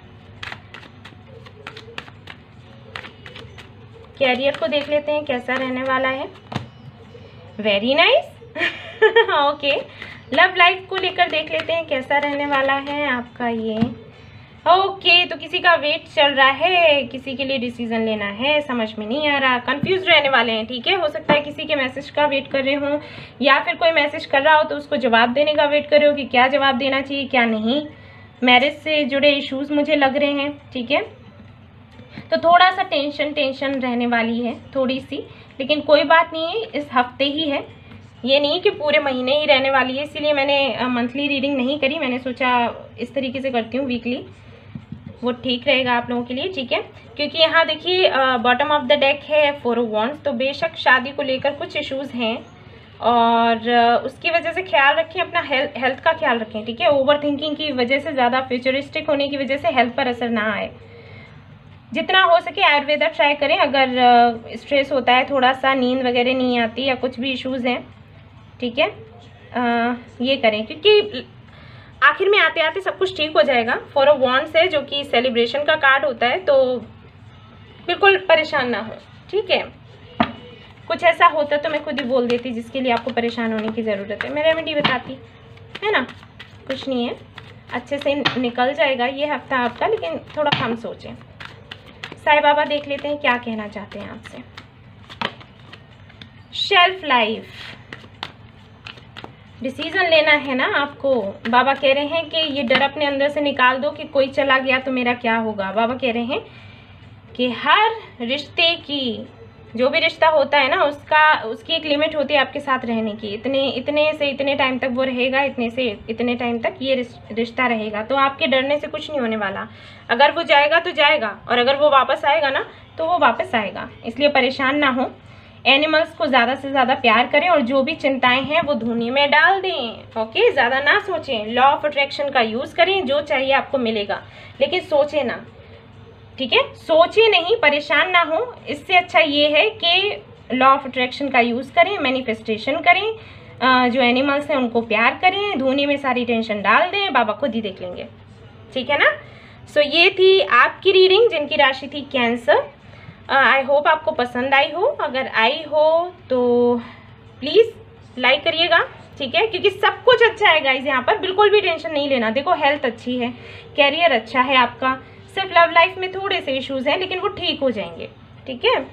कैरियर को देख लेते हैं कैसा रहने वाला है। Very nice. Okay, love life को लेकर देख लेते हैं कैसा रहने वाला है आपका ये। ओके okay, तो किसी का वेट चल रहा है, किसी के लिए डिसीजन लेना है, समझ में नहीं आ रहा, कंफ्यूज रहने वाले हैं, ठीक है। हो सकता है किसी के मैसेज का वेट कर रहे हो, या फिर कोई मैसेज कर रहा हो तो उसको जवाब देने का वेट कर रहे हो कि क्या जवाब देना चाहिए क्या नहीं। मैरिज से जुड़े इश्यूज मुझे लग रहे हैं, ठीक है। तो थोड़ा सा टेंशन टेंशन रहने वाली है थोड़ी सी, लेकिन कोई बात नहीं है, इस हफ्ते ही है, ये नहीं कि पूरे महीने ही रहने वाली है। इसीलिए मैंने मंथली रीडिंग नहीं करी, मैंने सोचा इस तरीके से करती हूँ वीकली, वो ठीक रहेगा आप लोगों के लिए, ठीक है। क्योंकि यहाँ देखिए बॉटम ऑफ द डेक है फोर ऑफ वांड्स, तो बेशक शादी को लेकर कुछ इश्यूज़ हैं और uh, उसकी वजह से ख्याल रखें अपना, हेल्थ हेल्थ का ख्याल रखें, ठीक है। ओवर थिंकिंग की वजह से, ज़्यादा फ्यूचरिस्टिक होने की वजह से हेल्थ पर असर ना आए। जितना हो सके आयुर्वेदा ट्राई करें। अगर स्ट्रेस uh, होता है थोड़ा सा, नींद वगैरह नहीं आती या कुछ भी इश्यूज़ हैं, ठीक है, uh, ये करें, क्योंकि आखिर में आते आते सब कुछ ठीक हो जाएगा। फोर ऑफ वांड्स है जो कि सेलिब्रेशन का कार्ड होता है, तो बिल्कुल परेशान ना हो, ठीक है। कुछ ऐसा होता तो मैं खुद ही बोल देती जिसके लिए आपको परेशान होने की ज़रूरत है, मैं रेमेडी बताती, है ना। कुछ नहीं है, अच्छे से निकल जाएगा ये हफ्ता आपका, लेकिन थोड़ा कम सोचें। साईं बाबा देख लेते हैं क्या कहना चाहते हैं आपसे। शेल्फ लाइफ, डिसीजन लेना है ना आपको। बाबा कह रहे हैं कि ये डर अपने अंदर से निकाल दो कि कोई चला गया तो मेरा क्या होगा। बाबा कह रहे हैं कि हर रिश्ते की, जो भी रिश्ता होता है ना, उसका उसकी एक लिमिट होती है आपके साथ रहने की। इतने इतने से इतने टाइम तक वो रहेगा, इतने से इतने टाइम तक ये रिश्ता रहेगा। तो आपके डरने से कुछ नहीं होने वाला। अगर वो जाएगा तो जाएगा, और अगर वो वापस आएगा ना तो वो वापस आएगा, इसलिए परेशान ना हो। एनिमल्स को ज़्यादा से ज़्यादा प्यार करें और जो भी चिंताएं हैं वो धुनी में डाल दें, ओके। ज़्यादा ना सोचें, लॉ ऑफ अट्रैक्शन का यूज़ करें, जो चाहिए आपको मिलेगा, लेकिन सोचें ना, ठीक है। सोचें नहीं, परेशान ना हो। इससे अच्छा ये है कि लॉ ऑफ अट्रैक्शन का यूज़ करें, मैनिफेस्टेशन करें, जो एनिमल्स हैं उनको प्यार करें, धुनी में सारी टेंशन डाल दें, बाबा खुद ही देख लेंगे, ठीक है ना। सो so, ये थी आपकी रीडिंग जिनकी राशि थी कैंसर। आई uh, होप आपको पसंद आई हो। अगर आई हो तो प्लीज़ लाइक करिएगा, ठीक है, क्योंकि सब कुछ अच्छा है गाइज यहाँ पर, बिल्कुल भी टेंशन नहीं लेना। देखो हेल्थ अच्छी है, कैरियर अच्छा है आपका, सिर्फ लव लाइफ में थोड़े से इश्यूज हैं, लेकिन वो ठीक हो जाएंगे, ठीक है।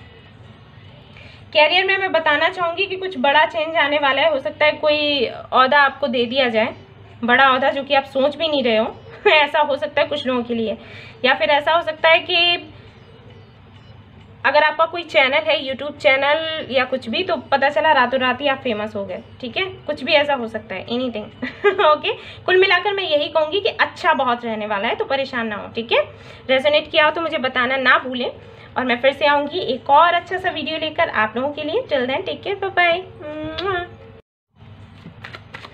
कैरियर में मैं बताना चाहूँगी कि कुछ बड़ा चेंज आने वाला है। हो सकता है कोई ओहदा आपको दे दिया जाए, बड़ा ओहदा जो कि आप सोच भी नहीं रहे हो। ऐसा हो सकता है कुछ लोगों के लिए, या फिर ऐसा हो सकता है कि अगर आपका कोई चैनल है, यूट्यूब चैनल या कुछ भी, तो पता चला रातों रात ही आप फेमस हो गए, ठीक है। कुछ भी ऐसा हो सकता है, एनीथिंग, ओके। कुल मिलाकर मैं यही कहूँगी कि अच्छा बहुत रहने वाला है, तो परेशान ना हो, ठीक है। रेजोनेट किया हो तो मुझे बताना ना भूलें, और मैं फिर से आऊँगी एक और अच्छा सा वीडियो लेकर आप लोगों के लिए। Till then take care, bye bye.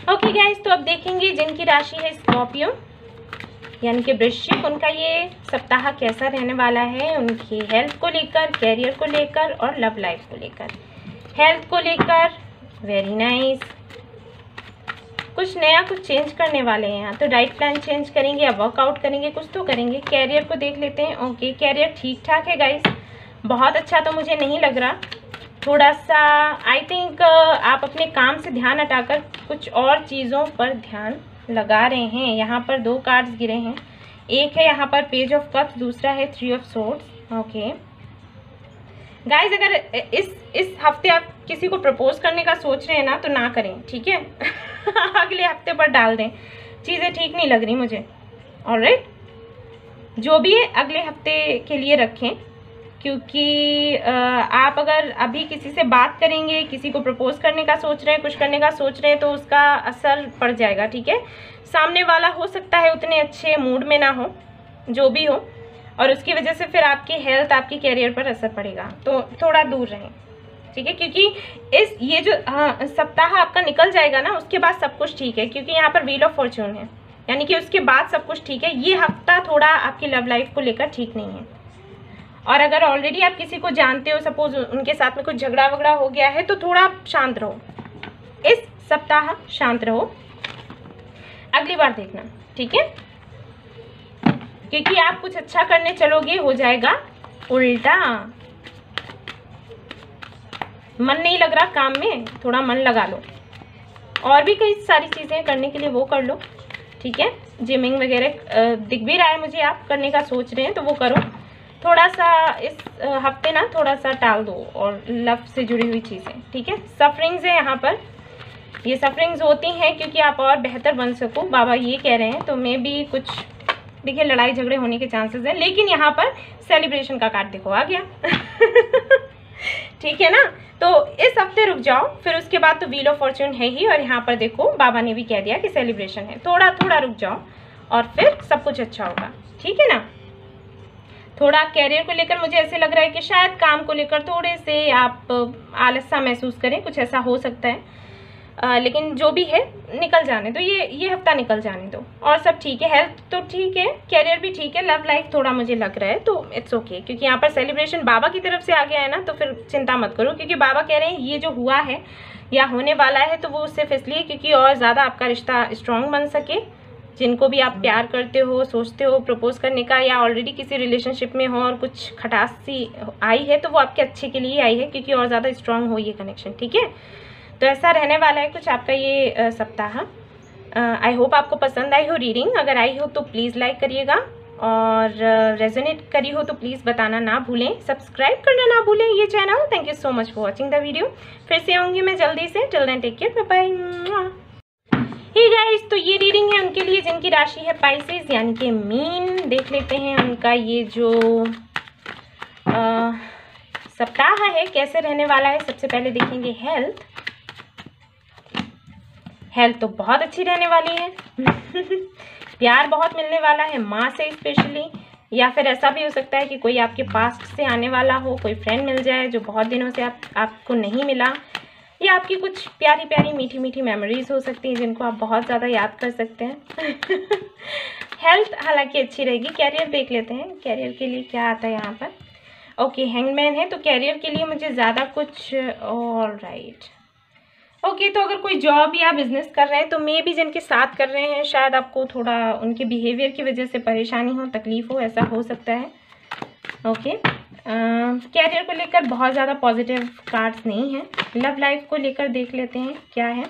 Okay guys, तो अब देखेंगे जिनकी राशि है स्कॉर्पियो यानी कि वृश्चिक, उनका ये सप्ताह कैसा रहने वाला है, उनकी हेल्थ को लेकर, कैरियर को लेकर और लव लाइफ को लेकर। हेल्थ को लेकर वेरी नाइस, कुछ नया कुछ चेंज करने वाले हैं यहाँ, तो डाइट प्लान चेंज करेंगे या वर्कआउट करेंगे, कुछ तो करेंगे। कैरियर को देख लेते हैं। ओके, कैरियर ठीक ठाक है गाइस, बहुत अच्छा तो मुझे नहीं लग रहा। थोड़ा सा आई थिंक आप अपने काम से ध्यान हटाकर कुछ और चीज़ों पर ध्यान लगा रहे हैं। यहाँ पर दो कार्ड्स गिरे हैं, एक है यहाँ पर पेज ऑफ कप्स, दूसरा है three of swords. Okay guys, अगर इस इस हफ्ते आप किसी को प्रपोज करने का सोच रहे हैं ना तो ना करें, ठीक है। अगले हफ्ते पर डाल दें, चीज़ें ठीक नहीं लग रही मुझे। ऑलराइट, जो भी है अगले हफ्ते के लिए रखें, क्योंकि आप अगर अभी किसी से बात करेंगे, किसी को प्रपोज करने का सोच रहे हैं, कुछ करने का सोच रहे हैं, तो उसका असर पड़ जाएगा, ठीक है। सामने वाला हो सकता है उतने अच्छे मूड में ना हो, जो भी हो, और उसकी वजह से फिर आपकी हेल्थ, आपकी कैरियर पर असर पड़ेगा, तो थोड़ा दूर रहें, ठीक है। क्योंकि इस ये जो हाँ सप्ताह आपका निकल जाएगा ना, उसके बाद सब कुछ ठीक है, क्योंकि यहाँ पर व्हील ऑफ फॉर्च्यून है, यानी कि उसके बाद सब कुछ ठीक है। ये हफ्ता थोड़ा आपकी लव लाइफ को लेकर ठीक नहीं है, और अगर ऑलरेडी आप किसी को जानते हो, सपोज उनके साथ में कुछ झगड़ा वगड़ा हो गया है, तो थोड़ा शांत रहो, इस सप्ताह शांत रहो, अगली बार देखना, ठीक है। क्योंकि आप कुछ अच्छा करने चलोगे, हो जाएगा उल्टा। मन नहीं लग रहा काम में, थोड़ा मन लगा लो, और भी कई सारी चीज़ें करने के लिए वो कर लो, ठीक है। जिमिंग वगैरह दिख भी रहा है मुझे आप करने का सोच रहे हैं, तो वो करो। थोड़ा सा इस हफ्ते ना थोड़ा सा टाल दो और लव से जुड़ी हुई चीज़ें, ठीक है। सफरिंग्स है यहाँ पर, ये सफरिंग्स होती हैं क्योंकि आप और बेहतर बन सको, बाबा ये कह रहे हैं। तो मे भी कुछ देखिए लड़ाई झगड़े होने के चांसेस हैं, लेकिन यहाँ पर सेलिब्रेशन का कार्ड देखो आ गया। ठीक है ना, तो इस हफ्ते रुक जाओ, फिर उसके बाद तो व्हील ऑफ फॉर्च्यून है ही, और यहाँ पर देखो बाबा ने भी कह दिया कि सेलिब्रेशन है। थोड़ा थोड़ा रुक जाओ और फिर सब कुछ अच्छा होगा, ठीक है ना। थोड़ा कैरियर को लेकर मुझे ऐसे लग रहा है कि शायद काम को लेकर थोड़े से आप आलस्य महसूस करें, कुछ ऐसा हो सकता है, आ, लेकिन जो भी है निकल जाने दो, ये ये हफ्ता निकल जाने दो, और सब ठीक है। हेल्थ तो ठीक है, कैरियर भी ठीक है, लव लाइफ थोड़ा मुझे लग रहा है तो इट्स ओके, क्योंकि यहाँ पर सेलिब्रेशन बाबा की तरफ से आ गया है ना, तो फिर चिंता मत करो, क्योंकि बाबा कह रहे हैं ये जो हुआ है या होने वाला है तो वो सिर्फ इसलिए क्योंकि और ज़्यादा आपका रिश्ता स्ट्रॉन्ग बन सके। जिनको भी आप प्यार करते हो, सोचते हो प्रपोज करने का, या ऑलरेडी किसी रिलेशनशिप में हो और कुछ खटास सी आई है, तो वो आपके अच्छे के लिए आई है, क्योंकि और ज़्यादा स्ट्रांग हो ये कनेक्शन, ठीक है। तो ऐसा रहने वाला है कुछ आपका ये सप्ताह। आई होप आपको पसंद आई हो रीडिंग, अगर आई हो तो प्लीज़ लाइक करिएगा, और रेजोनेट करी हो तो प्लीज़ बताना ना भूलें, सब्सक्राइब करना ना भूलें ये channel. Thank you so much for watching the video. फिर से आऊँगी मैं जल्दी से, till then take care, bye bye. Hey guys, तो ये रीडिंग है उनके लिए जिनकी राशि है पाइसेस यानी कि मीन। देख लेते हैं उनका ये जो आ, सप्ताह है कैसे रहने वाला है। सबसे पहले देखेंगे हेल्थ। हेल्थ तो बहुत अच्छी रहने वाली है। प्यार बहुत मिलने वाला है माँ से स्पेशली, या फिर ऐसा भी हो सकता है कि कोई आपके पास्ट से आने वाला हो, कोई फ्रेंड मिल जाए जो बहुत दिनों से आप आपको नहीं मिला, या आपकी कुछ प्यारी प्यारी मीठी मीठी मेमोरीज हो सकती हैं जिनको आप बहुत ज़्यादा याद कर सकते हैं। हेल्थ हालांकि अच्छी रहेगी। कैरियर देख लेते हैं, कैरियर के लिए क्या आता है यहाँ पर। ओके, हैंगमैन है, तो कैरियर के लिए मुझे ज़्यादा कुछ ऑल राइट। ओके, तो अगर कोई जॉब या बिजनेस कर रहे हैं तो मे भी जिनके साथ कर रहे हैं शायद आपको थोड़ा उनके बिहेवियर की वजह से परेशानी हो, तकलीफ हो, ऐसा हो सकता है। ओके, कैरियर को लेकर बहुत ज़्यादा पॉजिटिव कार्ड्स नहीं हैं। लव लाइफ को लेकर देख लेते हैं क्या है।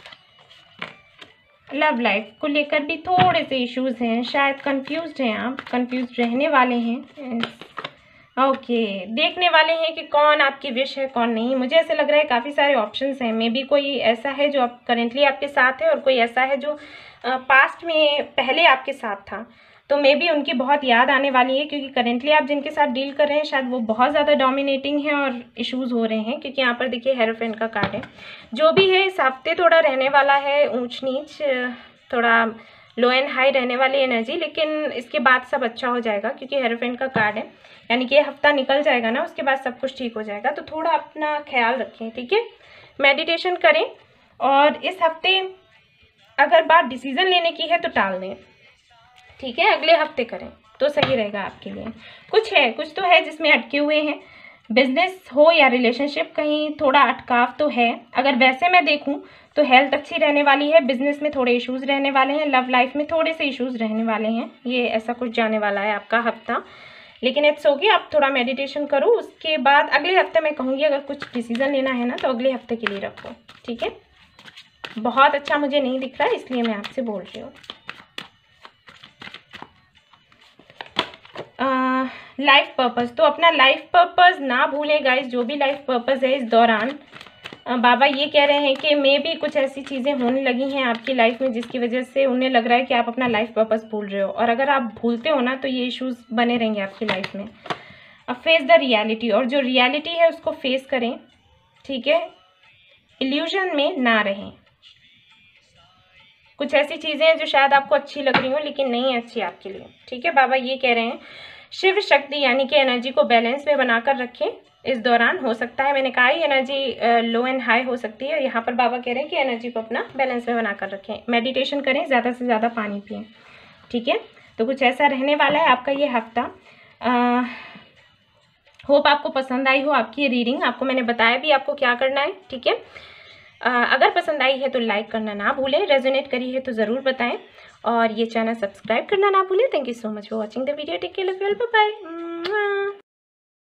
लव लाइफ को लेकर भी थोड़े से इश्यूज हैं, शायद कंफ्यूज्ड हैं आप, कंफ्यूज्ड रहने वाले हैं। ओके okay, देखने वाले हैं कि कौन आपकी विश है कौन नहीं। मुझे ऐसे लग रहा है काफ़ी सारे ऑप्शंस हैं, मे बी कोई ऐसा है जो आप करेंटली आपके साथ है और कोई ऐसा है जो पास्ट में पहले आपके साथ था, तो मे बी उनकी बहुत याद आने वाली है, क्योंकि करेंटली आप जिनके साथ डील कर रहे हैं शायद वो बहुत ज़्यादा डोमिनेटिंग हैं और इश्यूज़ हो रहे हैं, क्योंकि यहाँ पर देखिए हेरोफेंट का कार्ड है। जो भी है इस हफ्ते थोड़ा रहने वाला है ऊंच नीच, थोड़ा लो एंड हाई रहने वाली एनर्जी, लेकिन इसके बाद सब अच्छा हो जाएगा, क्योंकि हेरोफेंट का कार्ड है, यानी कि ये हफ्ता निकल जाएगा ना, उसके बाद सब कुछ ठीक हो जाएगा। तो थोड़ा अपना ख्याल रखें, ठीक है, मेडिटेशन करें, और इस हफ्ते अगर बात डिसीज़न लेने की है तो टाल दें, ठीक है, अगले हफ्ते करें तो सही रहेगा आपके लिए। कुछ है, कुछ तो है जिसमें अटके हुए हैं, बिजनेस हो या रिलेशनशिप, कहीं थोड़ा अटकाव तो है। अगर वैसे मैं देखूं तो हेल्थ अच्छी रहने वाली है, बिजनेस में थोड़े इश्यूज रहने वाले हैं, लव लाइफ में थोड़े से इश्यूज रहने वाले हैं, ये ऐसा कुछ जाने वाला है आपका हफ्ता। लेकिन इट्स ओके, आप थोड़ा मेडिटेशन करो, उसके बाद अगले हफ्ते मैं कहूँगी अगर कुछ डिसीजन लेना है ना तो अगले हफ्ते के लिए रखो, ठीक है। बहुत अच्छा मुझे नहीं दिख रहा है इसलिए मैं आपसे बोल रही हूँ। लाइफ पर्पस, तो अपना लाइफ पर्पस ना भूलें गाइस। जो भी लाइफ पर्पस है इस दौरान आ, बाबा ये कह रहे हैं कि मे भी कुछ ऐसी चीज़ें होने लगी हैं आपकी लाइफ में जिसकी वजह से उन्हें लग रहा है कि आप अपना लाइफ पर्पस भूल रहे हो, और अगर आप भूलते हो ना तो ये इश्यूज बने रहेंगे आपकी लाइफ में। अब फेस द रियलिटी, और जो रियलिटी है उसको फेस करें, ठीक है, इल्यूजन में ना रहें। कुछ ऐसी चीज़ें हैं जो शायद आपको अच्छी लग रही हो लेकिन नहीं है अच्छी आपके लिए, ठीक है। बाबा ये कह रहे हैं शिव शक्ति यानी कि एनर्जी को बैलेंस में बनाकर रखें इस दौरान। हो सकता है, मैंने कहा ही एनर्जी लो एंड हाई हो सकती है, यहाँ पर बाबा कह रहे हैं कि एनर्जी को अपना बैलेंस में बनाकर रखें, मेडिटेशन करें, ज़्यादा से ज़्यादा पानी पिएं, ठीक है। तो कुछ ऐसा रहने वाला है आपका ये हफ्ता। होप आपको पसंद आई हो आपकी ये रीडिंग, आपको मैंने बताया भी आपको क्या करना है, ठीक है। Uh, अगर पसंद आई है तो लाइक करना ना भूलें, रेजोनेट करी है तो ज़रूर बताएं, और ये चैनल सब्सक्राइब करना ना भूलें। Thank you so much for watching the video, take care, love you all, bye bye.